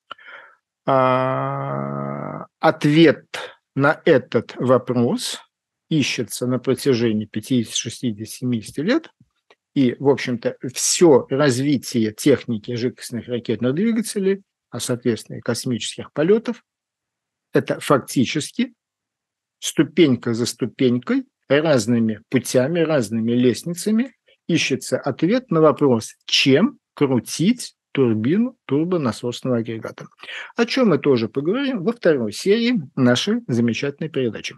Ответ на этот вопрос ищется на протяжении 50, 60, 70 лет, и, в общем-то, все развитие техники жидкостных ракетных двигателей, а, соответственно, и космических полетов, это фактически ступенька за ступенькой, разными путями, разными лестницами ищется ответ на вопрос, чем крутить турбину турбонасосного агрегата. О чем мы тоже поговорим во второй серии нашей замечательной передачи.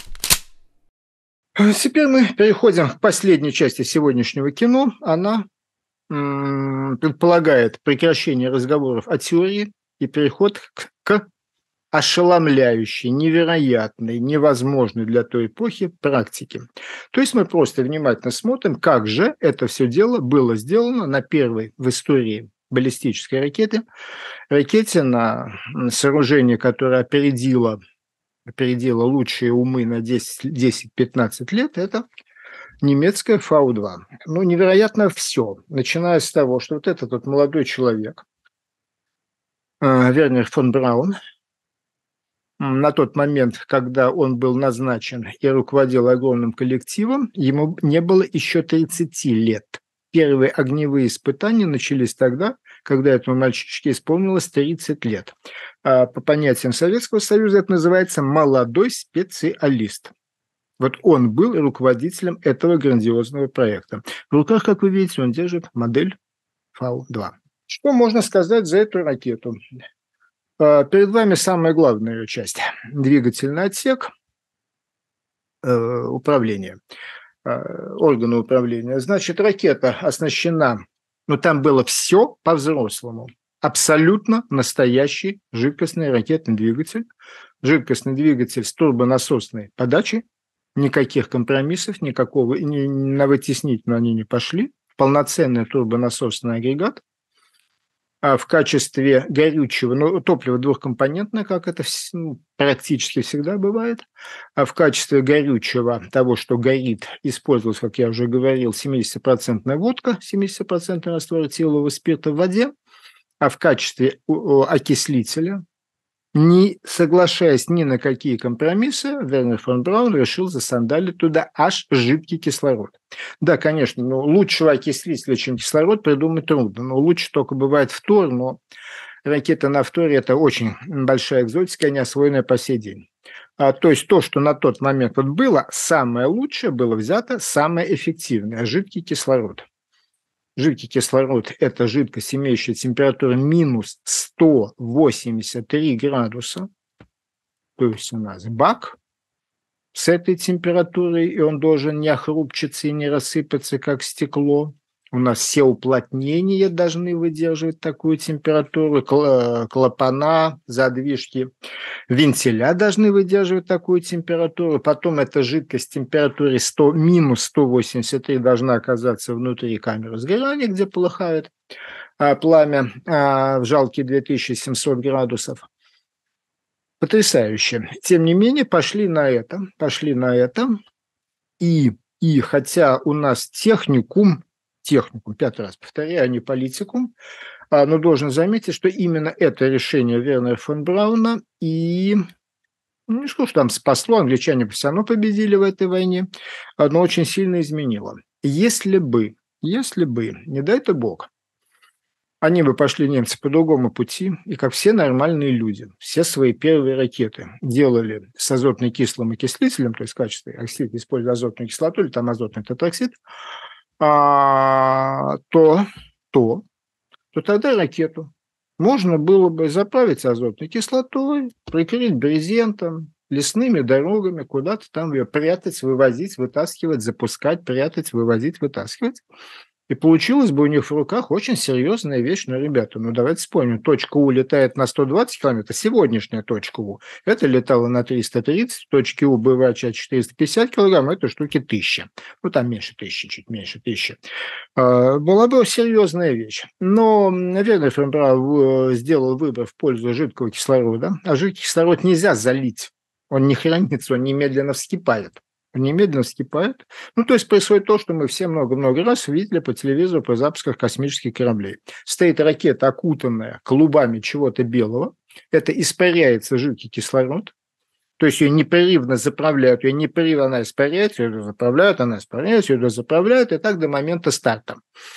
Теперь мы переходим к последней части сегодняшнего кино. Она предполагает прекращение разговоров о теории и переход к ошеломляющей, невероятной, невозможной для той эпохи практике. То есть мы просто внимательно смотрим, как же это все дело было сделано на первой в истории баллистической ракете, на сооружение, которое опередило лучшие умы на 10-15 лет, это немецкая Фау-2. Невероятно все, начиная с того, что вот этот вот молодой человек, Вернер фон Браун, на тот момент, когда он был назначен и руководил огромным коллективом, ему не было еще 30 лет. Первые огневые испытания начались тогда, когда этому мальчишке исполнилось 30 лет. По понятиям Советского Союза это называется «молодой специалист». Вот он был руководителем этого грандиозного проекта. В руках, как вы видите, он держит модель Фау-2. Что можно сказать за эту ракету? Перед вами самая главная ее часть – двигательный отсек управления, органы управления. Значит, ракета оснащена, там было все по-взрослому. Абсолютно настоящий жидкостный ракетный двигатель, жидкостный двигатель с турбонасосной подачей, никаких компромиссов, никакого, на вытеснительную они не пошли, полноценный турбонасосный агрегат. А в качестве горючего, ну, топливо двухкомпонентное, как это практически всегда бывает, а в качестве горючего, того, что горит, использовалась, как я уже говорил, 70% водка, 70% раствор этилового спирта в воде, а в качестве окислителя, не соглашаясь ни на какие компромиссы, Вернер фон Браун решил засандалить туда аж жидкий кислород. Да, конечно, но лучшего окислителя, чем кислород, придумать трудно. Но лучше только бывает фтор, но ракета на фторе – это очень большая экзотика, не освоенная по сей день. То есть то, что на тот момент вот было, самое лучшее было взято, самое эффективное – жидкий кислород. Жидкий кислород – это жидкость, имеющая температуру минус 183 градуса. То есть у нас бак с этой температурой, и он должен не охрупчиться и не рассыпаться, как стекло. У нас все уплотнения должны выдерживать такую температуру, клапана, задвижки, вентиля должны выдерживать такую температуру. Потом эта жидкость в температуре минус 183 должна оказаться внутри камеры сгорания, где полыхает пламя в жалкие 2700 градусов. Потрясающе. Тем не менее, пошли на это. И хотя у нас техникум, пятый раз повторяю, а не политикум, но должен заметить, что именно это решение Вернера фон Брауна и, не скажу, что там спасло, англичане все равно победили в этой войне, но очень сильно изменило. Если бы, не дай-то бог, они бы пошли, немцы, по другому пути, и как все нормальные люди, все свои первые ракеты делали с азотно-кислым окислителем, то есть в качестве окислителя используя азотную кислоту или там азотный тетраксид, то тогда ракету можно было бы заправить азотной кислотой, прикрыть брезентом, лесными дорогами, куда-то там ее прятать, вывозить, вытаскивать, запускать, прятать, вывозить, вытаскивать. И получилась бы у них в руках очень серьезная вещь. Но, ребята, давайте вспомним. Точка У летает на 120 километров. Сегодняшняя точка У. Это летало на 330. Точки У бывают 450 килограмм. Это штуки 1000. Там меньше 1000, чуть меньше 1000. Была бы серьезная вещь. Но Вернер фон Браун сделал выбор в пользу жидкого кислорода. А жидкий кислород нельзя залить. Он не хранится, он немедленно вскипает. То есть происходит то, что мы все много-много раз видели по телевизору при запусках космических кораблей. Стоит ракета, окутанная клубами чего-то белого, это испаряется жидкий кислород, то есть ее непрерывно заправляют, она испаряется, ее заправляют, она испаряется, ее заправляют, и так до момента старта.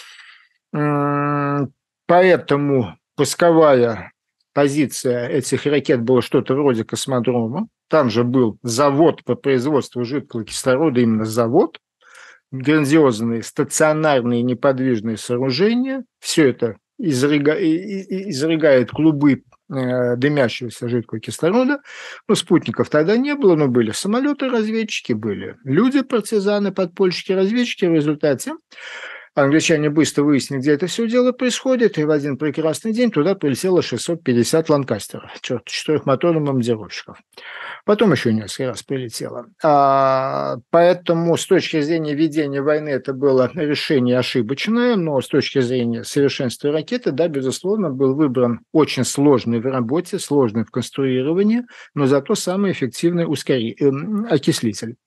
Поэтому пусковая позиция этих ракет была что-то вроде космодрома. Там же был завод по производству жидкого кислорода, именно завод, грандиозные стационарные неподвижные сооружения. Все это изрыгает клубы дымящегося жидкого кислорода. Спутников тогда не было, но были самолеты-разведчики, были люди, партизаны, подпольщики, разведчики. В результате англичане быстро выяснили, где это все дело происходит, и в один прекрасный день туда прилетело 650 ланкастеров, 4-моторных бомбардировщиков. Потом еще несколько раз прилетело. Поэтому с точки зрения ведения войны это было решение ошибочное, но с точки зрения совершенства ракеты, да, безусловно, был выбран очень сложный в работе, сложный в конструировании, но зато самый эффективный окислитель.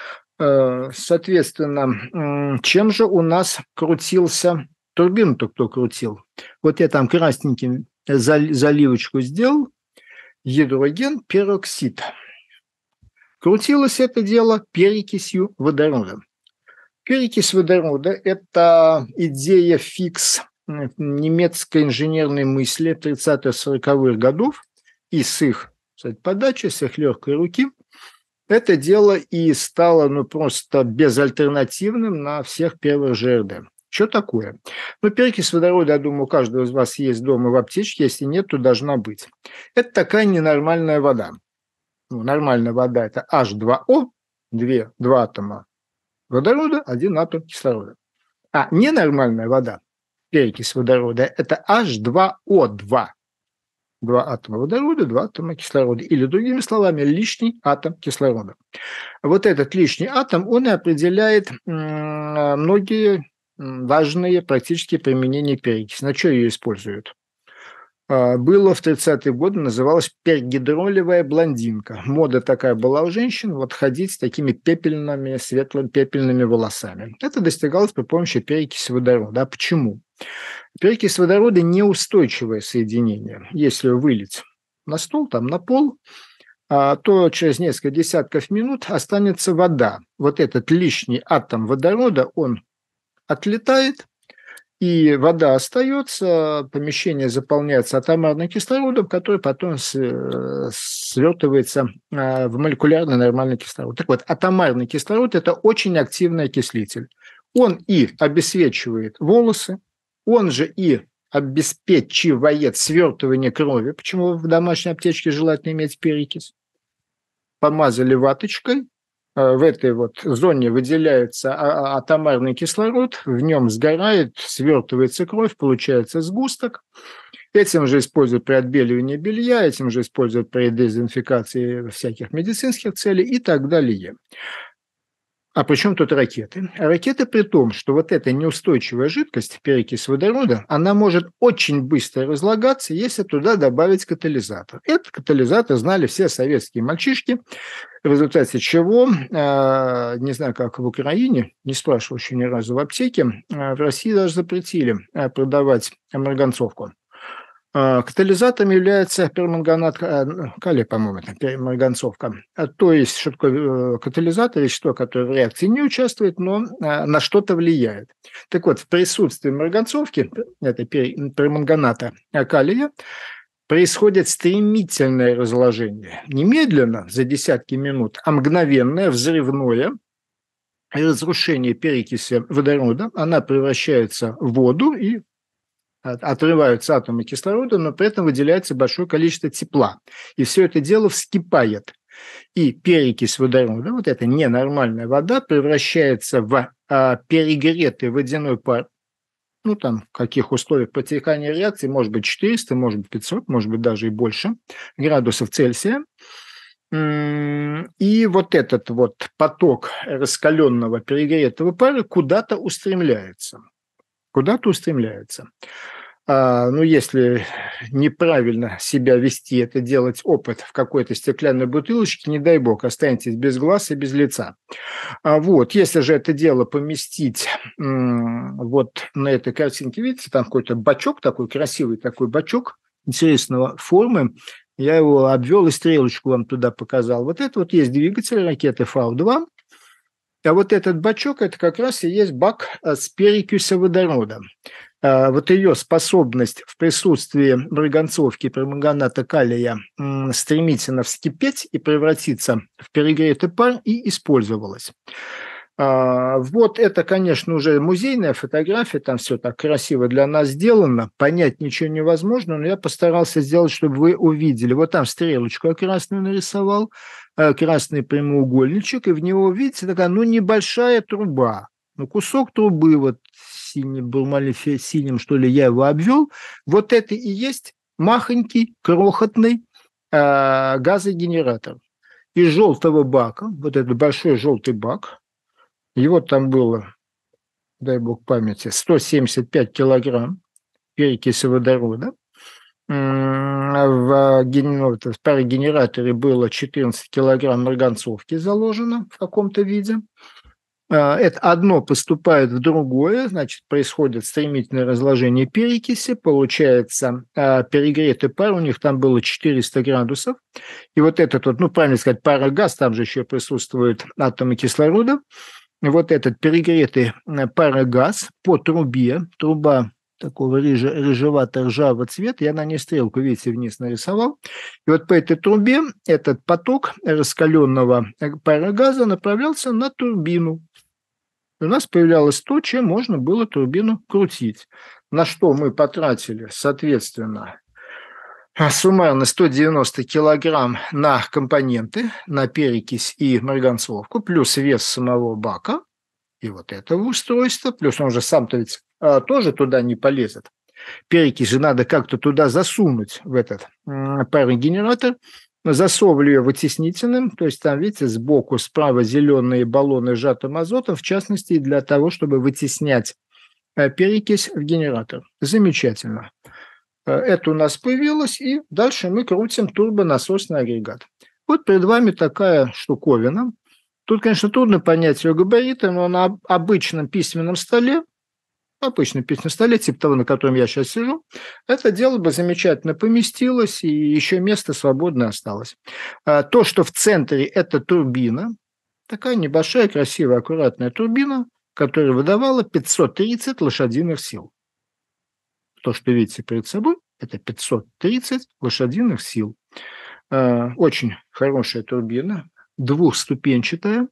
Соответственно, чем же у нас крутился турбину-то, кто крутил? Вот я там красненьким заливочку сделал, гидрогенпероксид. Крутилось это дело перекисью водорода. Перекись водорода – это идея фикс немецкой инженерной мысли 30-40-х годов, и с их, кстати, подачи, с их легкой руки это дело и стало просто безальтернативным на всех первых ЖРД. Что такое? Перекись водорода, я думаю, у каждого из вас есть дома в аптечке, если нет, то должна быть. Это такая ненормальная вода. Нормальная вода – это H2O, два атома водорода, один атом кислорода. А ненормальная вода, перекись водорода – это H2O2, 2 атома водорода, 2 атома кислорода. Или, другими словами, лишний атом кислорода. Вот этот лишний атом, он и определяет многие важные практические применения перекиси. На что ее используют? Было в 30-е годы, называлась пергидролевая блондинка. Мода такая была у женщин, вот ходить с такими пепельными, светло-пепельными волосами. Это достигалось при помощи перекиси водорода. А почему? Перекись водорода – неустойчивое соединение. Если вылить на стол, там на пол, то через несколько десятков минут останется вода. Вот этот лишний атом водорода, он отлетает, и вода остается, помещение заполняется атомарным кислородом, который потом свертывается в молекулярный нормальный кислород. Так вот, атомарный кислород – это очень активный окислитель. Он и обесцвечивает волосы, он же и обеспечивает свертывание крови. Почему в домашней аптечке желательно иметь перекись? Помазали ваточкой, в этой вот зоне выделяется атомарный кислород, в нем сгорает, свертывается кровь, получается сгусток. Этим же используют при отбеливании белья, этим же используют при дезинфекции всяких медицинских целей и так далее. А при чем тут ракеты? Ракеты при том, что вот эта неустойчивая жидкость, перекись водорода, она может очень быстро разлагаться, если туда добавить катализатор. Этот катализатор знали все советские мальчишки, в результате чего, не знаю, как в Украине, не спрашивал еще ни разу в аптеке, в России даже запретили продавать марганцовку. Катализатором является перманганат калия, по-моему, это марганцовка. То есть, что такое катализатор? Вещество, которое в реакции не участвует, но на что-то влияет. Так вот, в присутствии марганцовки, это перманганата калия, происходит стремительное разложение. Немедленно, за десятки минут, а мгновенное, взрывное разрушение перекиси водорода. Она превращается в воду и отрываются атомы кислорода, но при этом выделяется большое количество тепла. И все это дело вскипает. И перекись водорода, вот эта ненормальная вода, превращается в перегретый водяной пар. Ну, там, в каких условиях протекания реакции, может быть, 400, может быть, 500, может быть, даже и больше градусов Цельсия. И вот этот вот поток раскаленного перегретого пара куда-то устремляется. Куда-то устремляется. Ну, если неправильно себя вести, это делать опыт в какой-то стеклянной бутылочке, не дай бог, останетесь без глаз и без лица. Вот, если же это дело поместить вот на этой картинке, видите, там какой-то бачок такой, красивый такой бачок интересного формы, я его обвел и стрелочку вам туда показал. Вот это вот есть двигатель ракеты Фау-2, а вот этот бачок – это как раз и есть бак с перекисью водорода. Вот ее способность в присутствии марганцовки перманганата калия стремительно вскипеть и превратиться в перегретый пар и использовалась. Вот это, конечно, уже музейная фотография, там все так красиво для нас сделано, понять ничего невозможно, но я постарался сделать, чтобы вы увидели. Вот там стрелочку я красную нарисовал, красный прямоугольничек, и в него, видите, такая, небольшая труба, кусок трубы, вот синим, что ли, я его обвел, вот это и есть махонький, крохотный газогенератор. Из желтого бака, вот этот большой желтый бак, его там было, дай бог памяти, 175 килограмм перекиси водорода. В парогенераторе было 14 килограмм марганцовки заложено в каком-то виде. Это одно поступает в другое, значит, происходит стремительное разложение перекиси, получается перегретый пар, у них там было 400 градусов. И вот этот вот, правильно сказать, парогаз, там же еще присутствуют атомы кислорода. Вот этот перегретый парогаз по трубе, труба такого рыжевато-ржавого цвета, я на ней стрелку, видите, вниз нарисовал. И вот по этой трубе этот поток раскаленного парогаза направлялся на турбину. И у нас появлялось то, чем можно было турбину крутить, на что мы потратили, соответственно, суммарно 190 килограмм на компоненты, на перекись и марганцовку, плюс вес самого бака и вот этого устройства, плюс он же сам-то ведь тоже туда не полезет. Перекись же надо как-то туда засунуть, в этот парогенератор. Засовывали ее вытеснительным, то есть там, видите, сбоку справа зеленые баллоны с сжатым азотом, в частности, для того, чтобы вытеснять перекись в генератор. Замечательно. Это у нас появилось, и дальше мы крутим турбонасосный агрегат. Вот перед вами такая штуковина. Тут, конечно, трудно понять ее габариты, но на обычном письменном столе, типа того, на котором я сейчас сижу, это дело бы замечательно поместилось, и еще место свободно осталось. То, что в центре, это турбина, такая небольшая, красивая, аккуратная турбина, которая выдавала 530 лошадиных сил. То, что видите перед собой, это 530 лошадиных сил. Очень хорошая турбина, двухступенчатая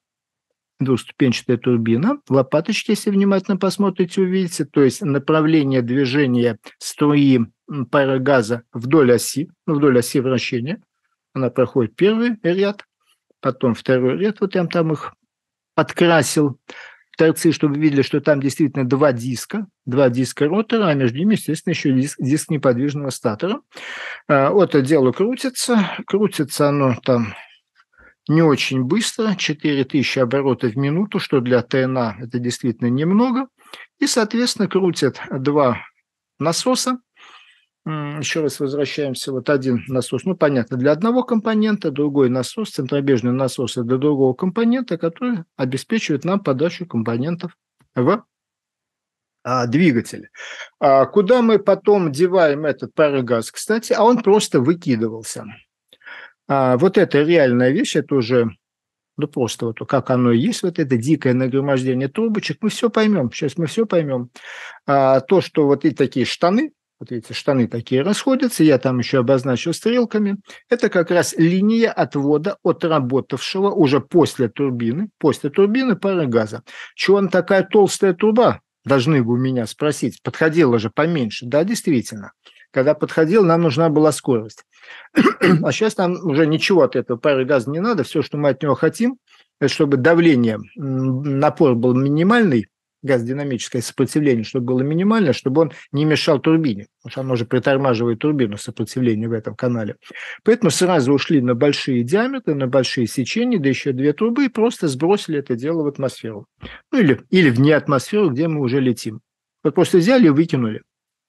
турбина. Лопаточки, если внимательно посмотрите, увидите, то есть направление движения струи парогаза вдоль оси вращения. Она проходит первый ряд, потом второй ряд, вот я там их подкрасил торцы, чтобы вы видели, что там действительно два диска ротора, а между ними, естественно, еще диск неподвижного статора. Вот это дело крутится оно там не очень быстро, 4000 оборотов в минуту, что для ТНА это действительно немного. И, соответственно, крутят два насоса. Еще раз возвращаемся. Вот один насос, понятно, для одного компонента, другой насос, центробежный насос для другого компонента, который обеспечивает нам подачу компонентов в двигатель. Куда мы потом деваем этот парогаз, кстати, он просто выкидывался. Вот это реальная вещь, это уже просто вот как оно и есть, вот это дикое нагромождение трубочек, мы все поймем, сейчас мы все поймем. То, что вот эти такие штаны, вот видите, штаны такие расходятся, я там еще обозначил стрелками, это как раз линия отвода от работавшего уже после турбины парогаза. Чего она такая толстая труба? Должны вы у меня спросить. Подходила же поменьше. Да, действительно. Когда подходил, нам нужна была скорость. А сейчас нам уже ничего от этого парогаза не надо. Все, что мы от него хотим, это чтобы давление, напор был минимальный, газодинамическое сопротивление, чтобы было минимальное, чтобы он не мешал турбине, потому что оно же притормаживает турбину, сопротивление в этом канале. Поэтому сразу ушли на большие диаметры, на большие сечения, да еще две трубы, и просто сбросили это дело в атмосферу. Или вне атмосферу, где мы уже летим. Вот просто взяли и выкинули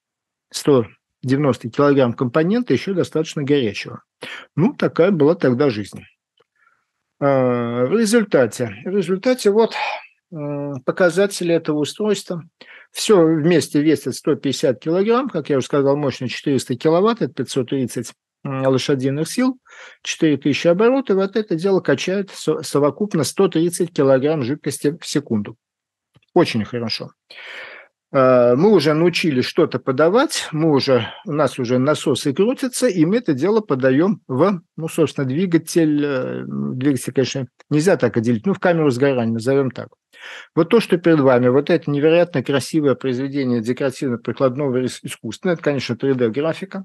190 килограмм компонента, еще достаточно горячего. Такая была тогда жизнь. В результате вот показатели этого устройства. Все вместе весит 150 килограмм, как я уже сказал, мощность 400 киловатт, это 530 лошадиных сил, 4000 оборотов, вот это дело качает совокупно 130 килограмм жидкости в секунду. Очень хорошо. Мы уже научились что-то подавать, у нас уже насосы крутятся, и мы это дело подаем в, собственно, двигатель. Двигатель, конечно, нельзя так отделить, в камеру сгорания, назовем так. Вот то, что перед вами, вот это невероятно красивое произведение декоративно-прикладного искусства, это, конечно, 3D-графика.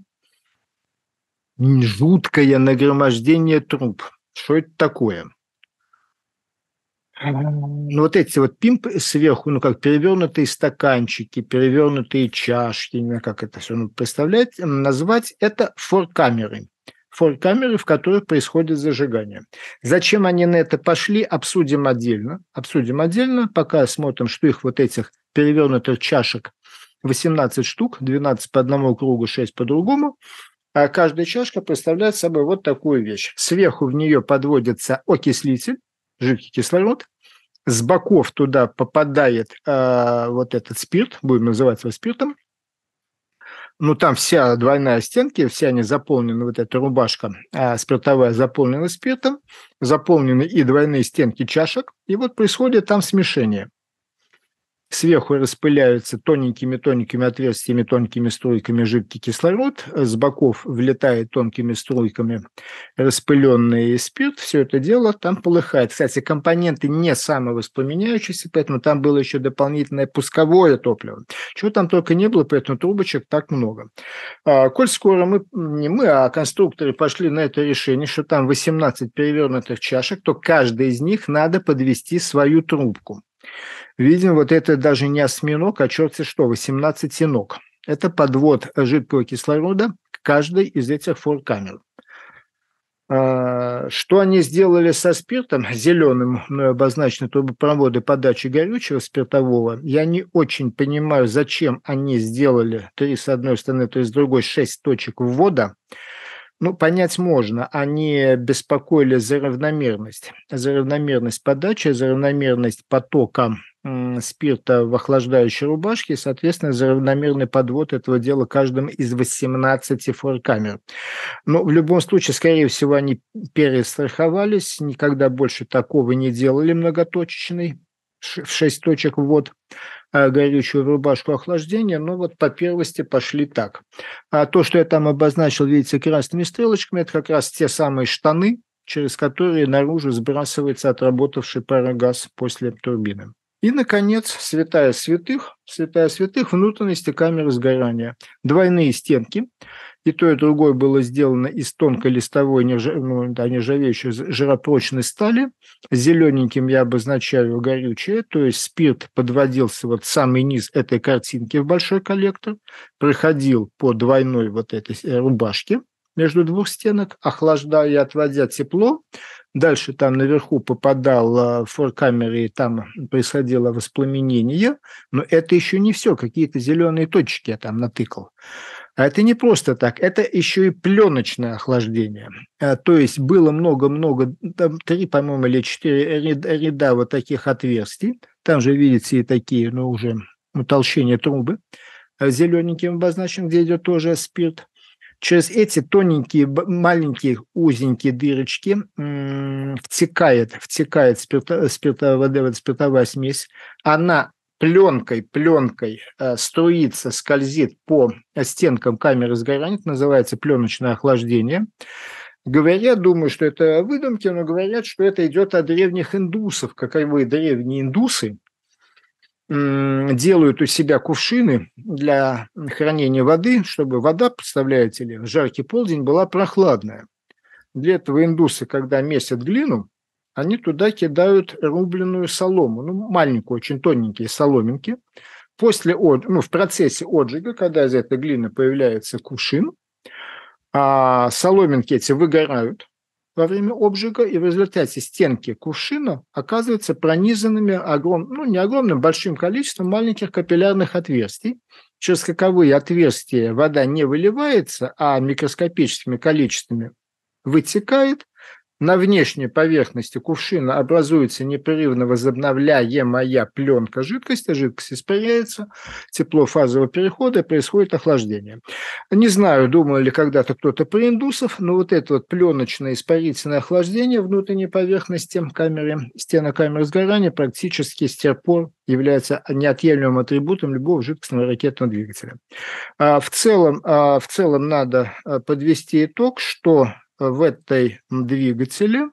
Жуткое нагромождение труб. Что это такое? Вот эти вот пимпы сверху, как перевернутые стаканчики, перевернутые чашки, не знаю, как это все представлять, назвать это форкамеры. Форкамеры, в которых происходит зажигание. Зачем они на это пошли, обсудим отдельно, пока смотрим, что их вот этих перевернутых чашек 18 штук, 12 по одному кругу, 6 по другому. А каждая чашка представляет собой вот такую вещь. Сверху в нее подводится окислитель, жидкий кислород. С боков туда попадает вот этот спирт, будем называть его спиртом. Там вся двойная стенки, все они заполнены, вот эта рубашка спиртовая заполнена спиртом, заполнены и двойные стенки чашек, и вот происходит там смешение. Сверху распыляются тоненькими отверстиями, тонкими струйками жидкий кислород, с боков влетает тонкими струйками распыленный спирт, все это дело там полыхает. Кстати, компоненты не самовоспламеняющиеся, поэтому там было еще дополнительное пусковое топливо. Чего там только не было, поэтому трубочек так много. Коль скоро не мы, а конструкторы пошли на это решение, что там 18 перевернутых чашек, то каждой из них надо подвести свою трубку. Видим, вот это даже не осьминог, а черти что, 18 ног. Это подвод жидкого кислорода к каждой из этих фор-камер. Что они сделали со спиртом, зеленым мной обозначены трубопроводы подачи горючего спиртового, я не очень понимаю, зачем они сделали 3 с одной стороны, 3 с другой, 6 точек ввода. Ну, понять можно, они беспокоились за равномерность подачи, за равномерность потока спирта в охлаждающей рубашке, и, соответственно, за равномерный подвод этого дела каждым из 18 фор-камер. Но в любом случае, скорее всего, они перестраховались, никогда больше такого не делали многоточечный, в 6 точек ввод горючую в рубашку охлаждения, но вот по первости пошли так. А то, что я там обозначил, видите, красными стрелочками, это как раз те самые штаны, через которые наружу сбрасывается отработавший парогаз после турбины. И, наконец, святая святых, внутренности камеры сгорания. Двойные стенки, и то, и другое было сделано из тонкой листовой нержавеющей жиропрочной стали. Зелененьким я обозначаю горючее, то есть спирт подводился вот в самый низ этой картинки в большой коллектор, проходил по двойной вот этой рубашке между двух стенок, охлаждая и отводя тепло. Дальше там наверху попадал фор-камеры, и там происходило воспламенение. Но это еще не все, какие-то зеленые точки я там натыкал. А это не просто так, это еще и пленочное охлаждение. То есть было много-много, там 3, по-моему, или 4 ряда вот таких отверстий. Там же, видите, и такие, уже утолщение трубы зелененьким обозначен, где идет тоже спирт. Через эти тоненькие, маленькие, узенькие дырочки втекает спиртовая смесь. Она пленкой струится, скользит по стенкам камеры сгорания, это называется пленочное охлаждение. Говорят, думаю, что это выдумки, но говорят, что это идет от древних индусов. Каковы древние индусы делают у себя кувшины для хранения воды, чтобы вода, представляете ли, в жаркий полдень была прохладная. Для этого индусы, когда месят глину, они туда кидают рубленную солому, маленькую, очень тоненькие соломинки. В процессе отжига, когда из этой глины появляется кувшин, соломинки эти выгорают во время обжига, и в результате стенки кувшина оказываются пронизанными не огромным, большим количеством маленьких капиллярных отверстий, через каковые отверстия вода не выливается, а микроскопическими количествами вытекает. На внешней поверхности кувшина образуется непрерывно возобновляемая пленка жидкости, жидкость испаряется, тепло фазового перехода, происходит охлаждение. Не знаю, думал ли когда-то кто-то про индусов, но вот это вот пленочное испарительное охлаждение внутренней поверхности стенок камеры сгорания практически с тех пор является неотъемлемым атрибутом любого жидкостного ракетного двигателя. В целом надо подвести итог, что в этой двигателе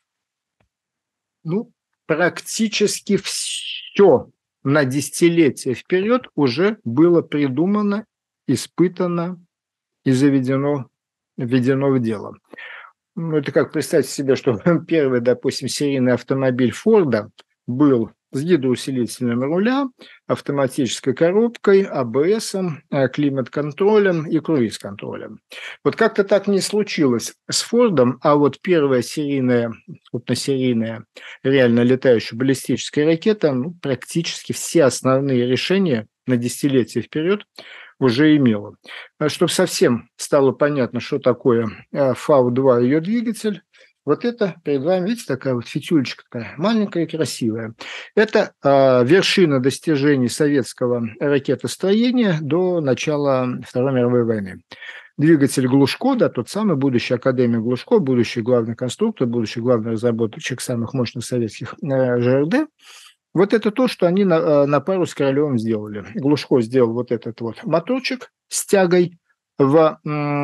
практически все на десятилетия вперед уже было придумано, испытано и введено в дело. Это как представьте себе, что первый, допустим, серийный автомобиль Форда был с гидроусилителем руля, автоматической коробкой, АБСом, климат-контролем и круиз-контролем. Вот как-то так не случилось с Фордом, а вот первая серийная реально летающая баллистическая ракета практически все основные решения на десятилетия вперед уже имела. Чтобы совсем стало понятно, что такое Фау-2 и ее двигатель, вот это перед вами, видите, такая вот фитюлечка такая маленькая и красивая. Это вершина достижений советского ракетостроения до начала Второй мировой войны. Двигатель Глушко, тот самый будущий академик Глушко, будущий главный конструктор, будущий главный разработчик самых мощных советских ЖРД. Вот это то, что они на пару с Королевым сделали. Глушко сделал вот этот вот моторчик с тягой в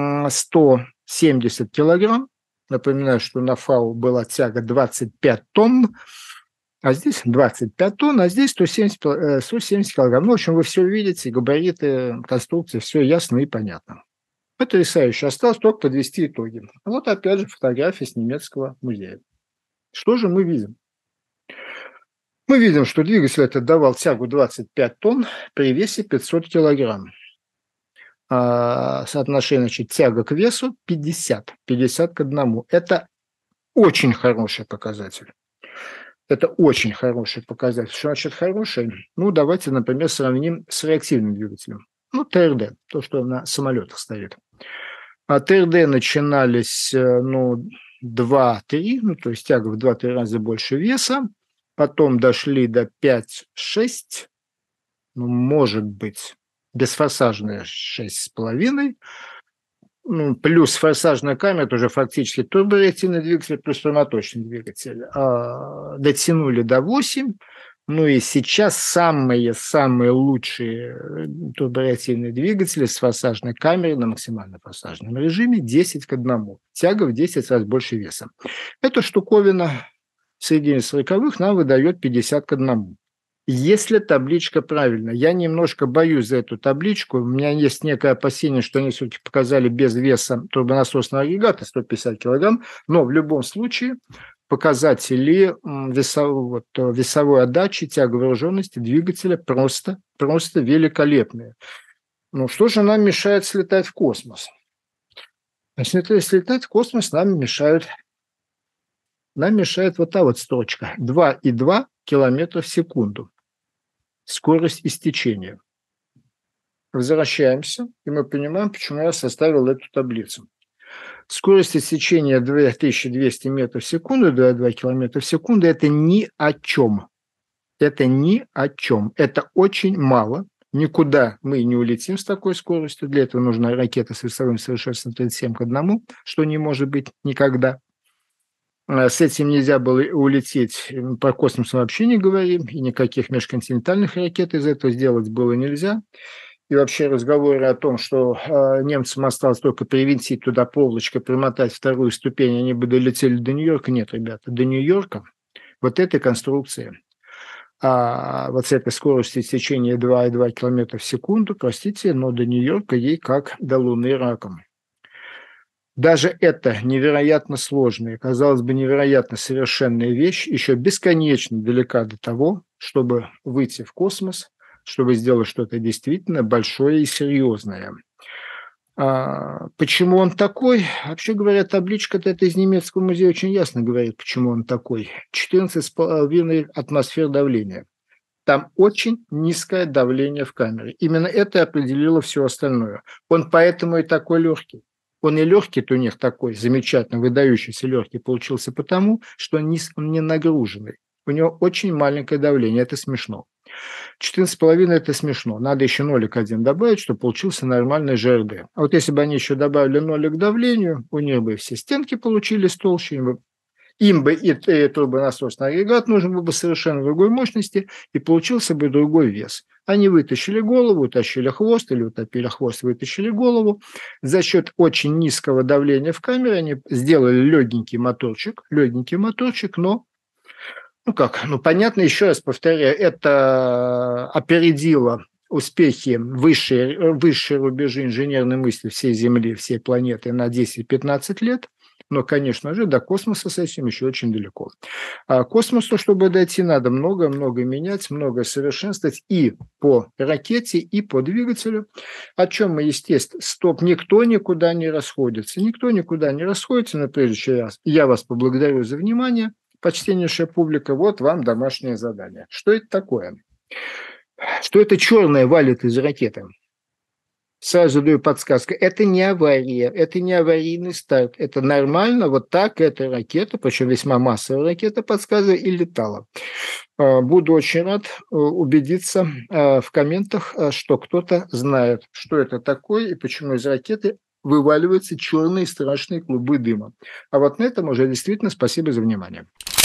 170 килограмм. Напоминаю, что на ФАУ была тяга 25 тонн, а здесь 25 тонн, а здесь 170 килограмм. В общем, вы все видите, габариты, конструкции, все ясно и понятно. Потрясающе. Осталось только подвести итоги. Вот опять же фотография с немецкого музея. Что же мы видим? Мы видим, что двигатель этот давал тягу 25 тонн при весе 500 килограмм. соотношение, значит, тяга к весу 50 к 1. Это очень хороший показатель. Это очень хороший показатель. Что значит хороший? Ну, давайте, например, сравним с реактивным двигателем. Ну, ТРД, то, что на самолетах стоит. А ТРД начинались, 2-3, то есть тяга в 2-3 раза больше веса. Потом дошли до 5-6, может быть, бесфорсажная 6,5. Плюс форсажная камера, это уже фактически турбореактивный двигатель плюс прямоточный двигатель. Дотянули до 8. И сейчас самые лучшие турбореактивные двигатели с форсажной камерой на максимально форсажном режиме 10 к 1. Тяга в 10 раз больше веса. Эта штуковина в середине 40-х нам выдает 50 к 1. Если табличка правильная, я немножко боюсь за эту табличку, у меня есть некое опасение, что они все-таки показали без веса турбонасосного агрегата 150 килограмм, но в любом случае показатели весовой отдачи, тяговооруженности двигателя просто великолепные. Что же нам мешает слетать в космос? Значит, слетать в космос нам мешает вот та вот строчка. 2,2 километра в секунду. Скорость истечения. Возвращаемся, и мы понимаем, почему я составил эту таблицу. Скорость истечения 2200 метров в секунду, 2,2 километра в секунду – это ни о чем. Это ни о чем. Это очень мало. Никуда мы не улетим с такой скоростью. Для этого нужна ракета с весовым совершенством 37 к 1, что не может быть никогда. С этим нельзя было улететь, про космос мы вообще не говорим, и никаких межконтинентальных ракет из этого сделать было нельзя. И вообще разговоры о том, что немцам осталось только привинтить туда проволочкой, примотать вторую ступень, они бы долетели до Нью-Йорка. Нет, ребята, до Нью-Йорка вот этой конструкции, вот с этой скоростью течения 2,2 км в секунду, простите, но до Нью-Йорка ей как до Луны раком. Даже эта невероятно сложная, казалось бы, невероятно совершенная вещь еще бесконечно далека до того, чтобы выйти в космос, чтобы сделать что-то действительно большое и серьезное. Почему он такой? Вообще говоря, табличка-то это из немецкого музея очень ясно говорит, почему он такой. 14,5 атмосфер давления. Там очень низкое давление в камере. Именно это и определило все остальное. Он поэтому и такой легкий. Он и легкий-то у них такой замечательно, выдающийся легкий получился потому, что он не нагруженный. У него очень маленькое давление, это смешно. 14,5 – это смешно. Надо еще нолик один добавить, чтобы получился нормальный ЖРД. А вот если бы они еще добавили нолик к давлению, у них бы все стенки получились толще, им бы и турбонасосный агрегат нужен был бы совершенно другой мощности, и получился бы другой вес. Они вытащили голову, утащили хвост, или утопили хвост, вытащили голову. За счет очень низкого давления в камере они сделали легенький моторчик, но понятно, еще раз повторяю, это опередило успехи, высшие рубежи инженерной мысли всей Земли, всей планеты на 10-15 лет. Но, конечно же, до космоса с этим еще очень далеко. А к космосу, чтобы дойти, надо много-много менять, много совершенствовать и по ракете, и по двигателю. О чем мы, естественно, никто никуда не расходится. Но прежде чем я вас поблагодарю за внимание, почтеннейшая публика, вот вам домашнее задание. Что это такое? Что это черное валит из ракеты? Сразу даю подсказку. Это не авария, это не аварийный старт. Это нормально, вот так эта ракета, причем весьма массовая ракета, подсказываю, и летала. Буду очень рад убедиться в комментах, что кто-то знает, что это такое и почему из ракеты вываливаются черные страшные клубы дыма. А вот на этом уже действительно спасибо за внимание.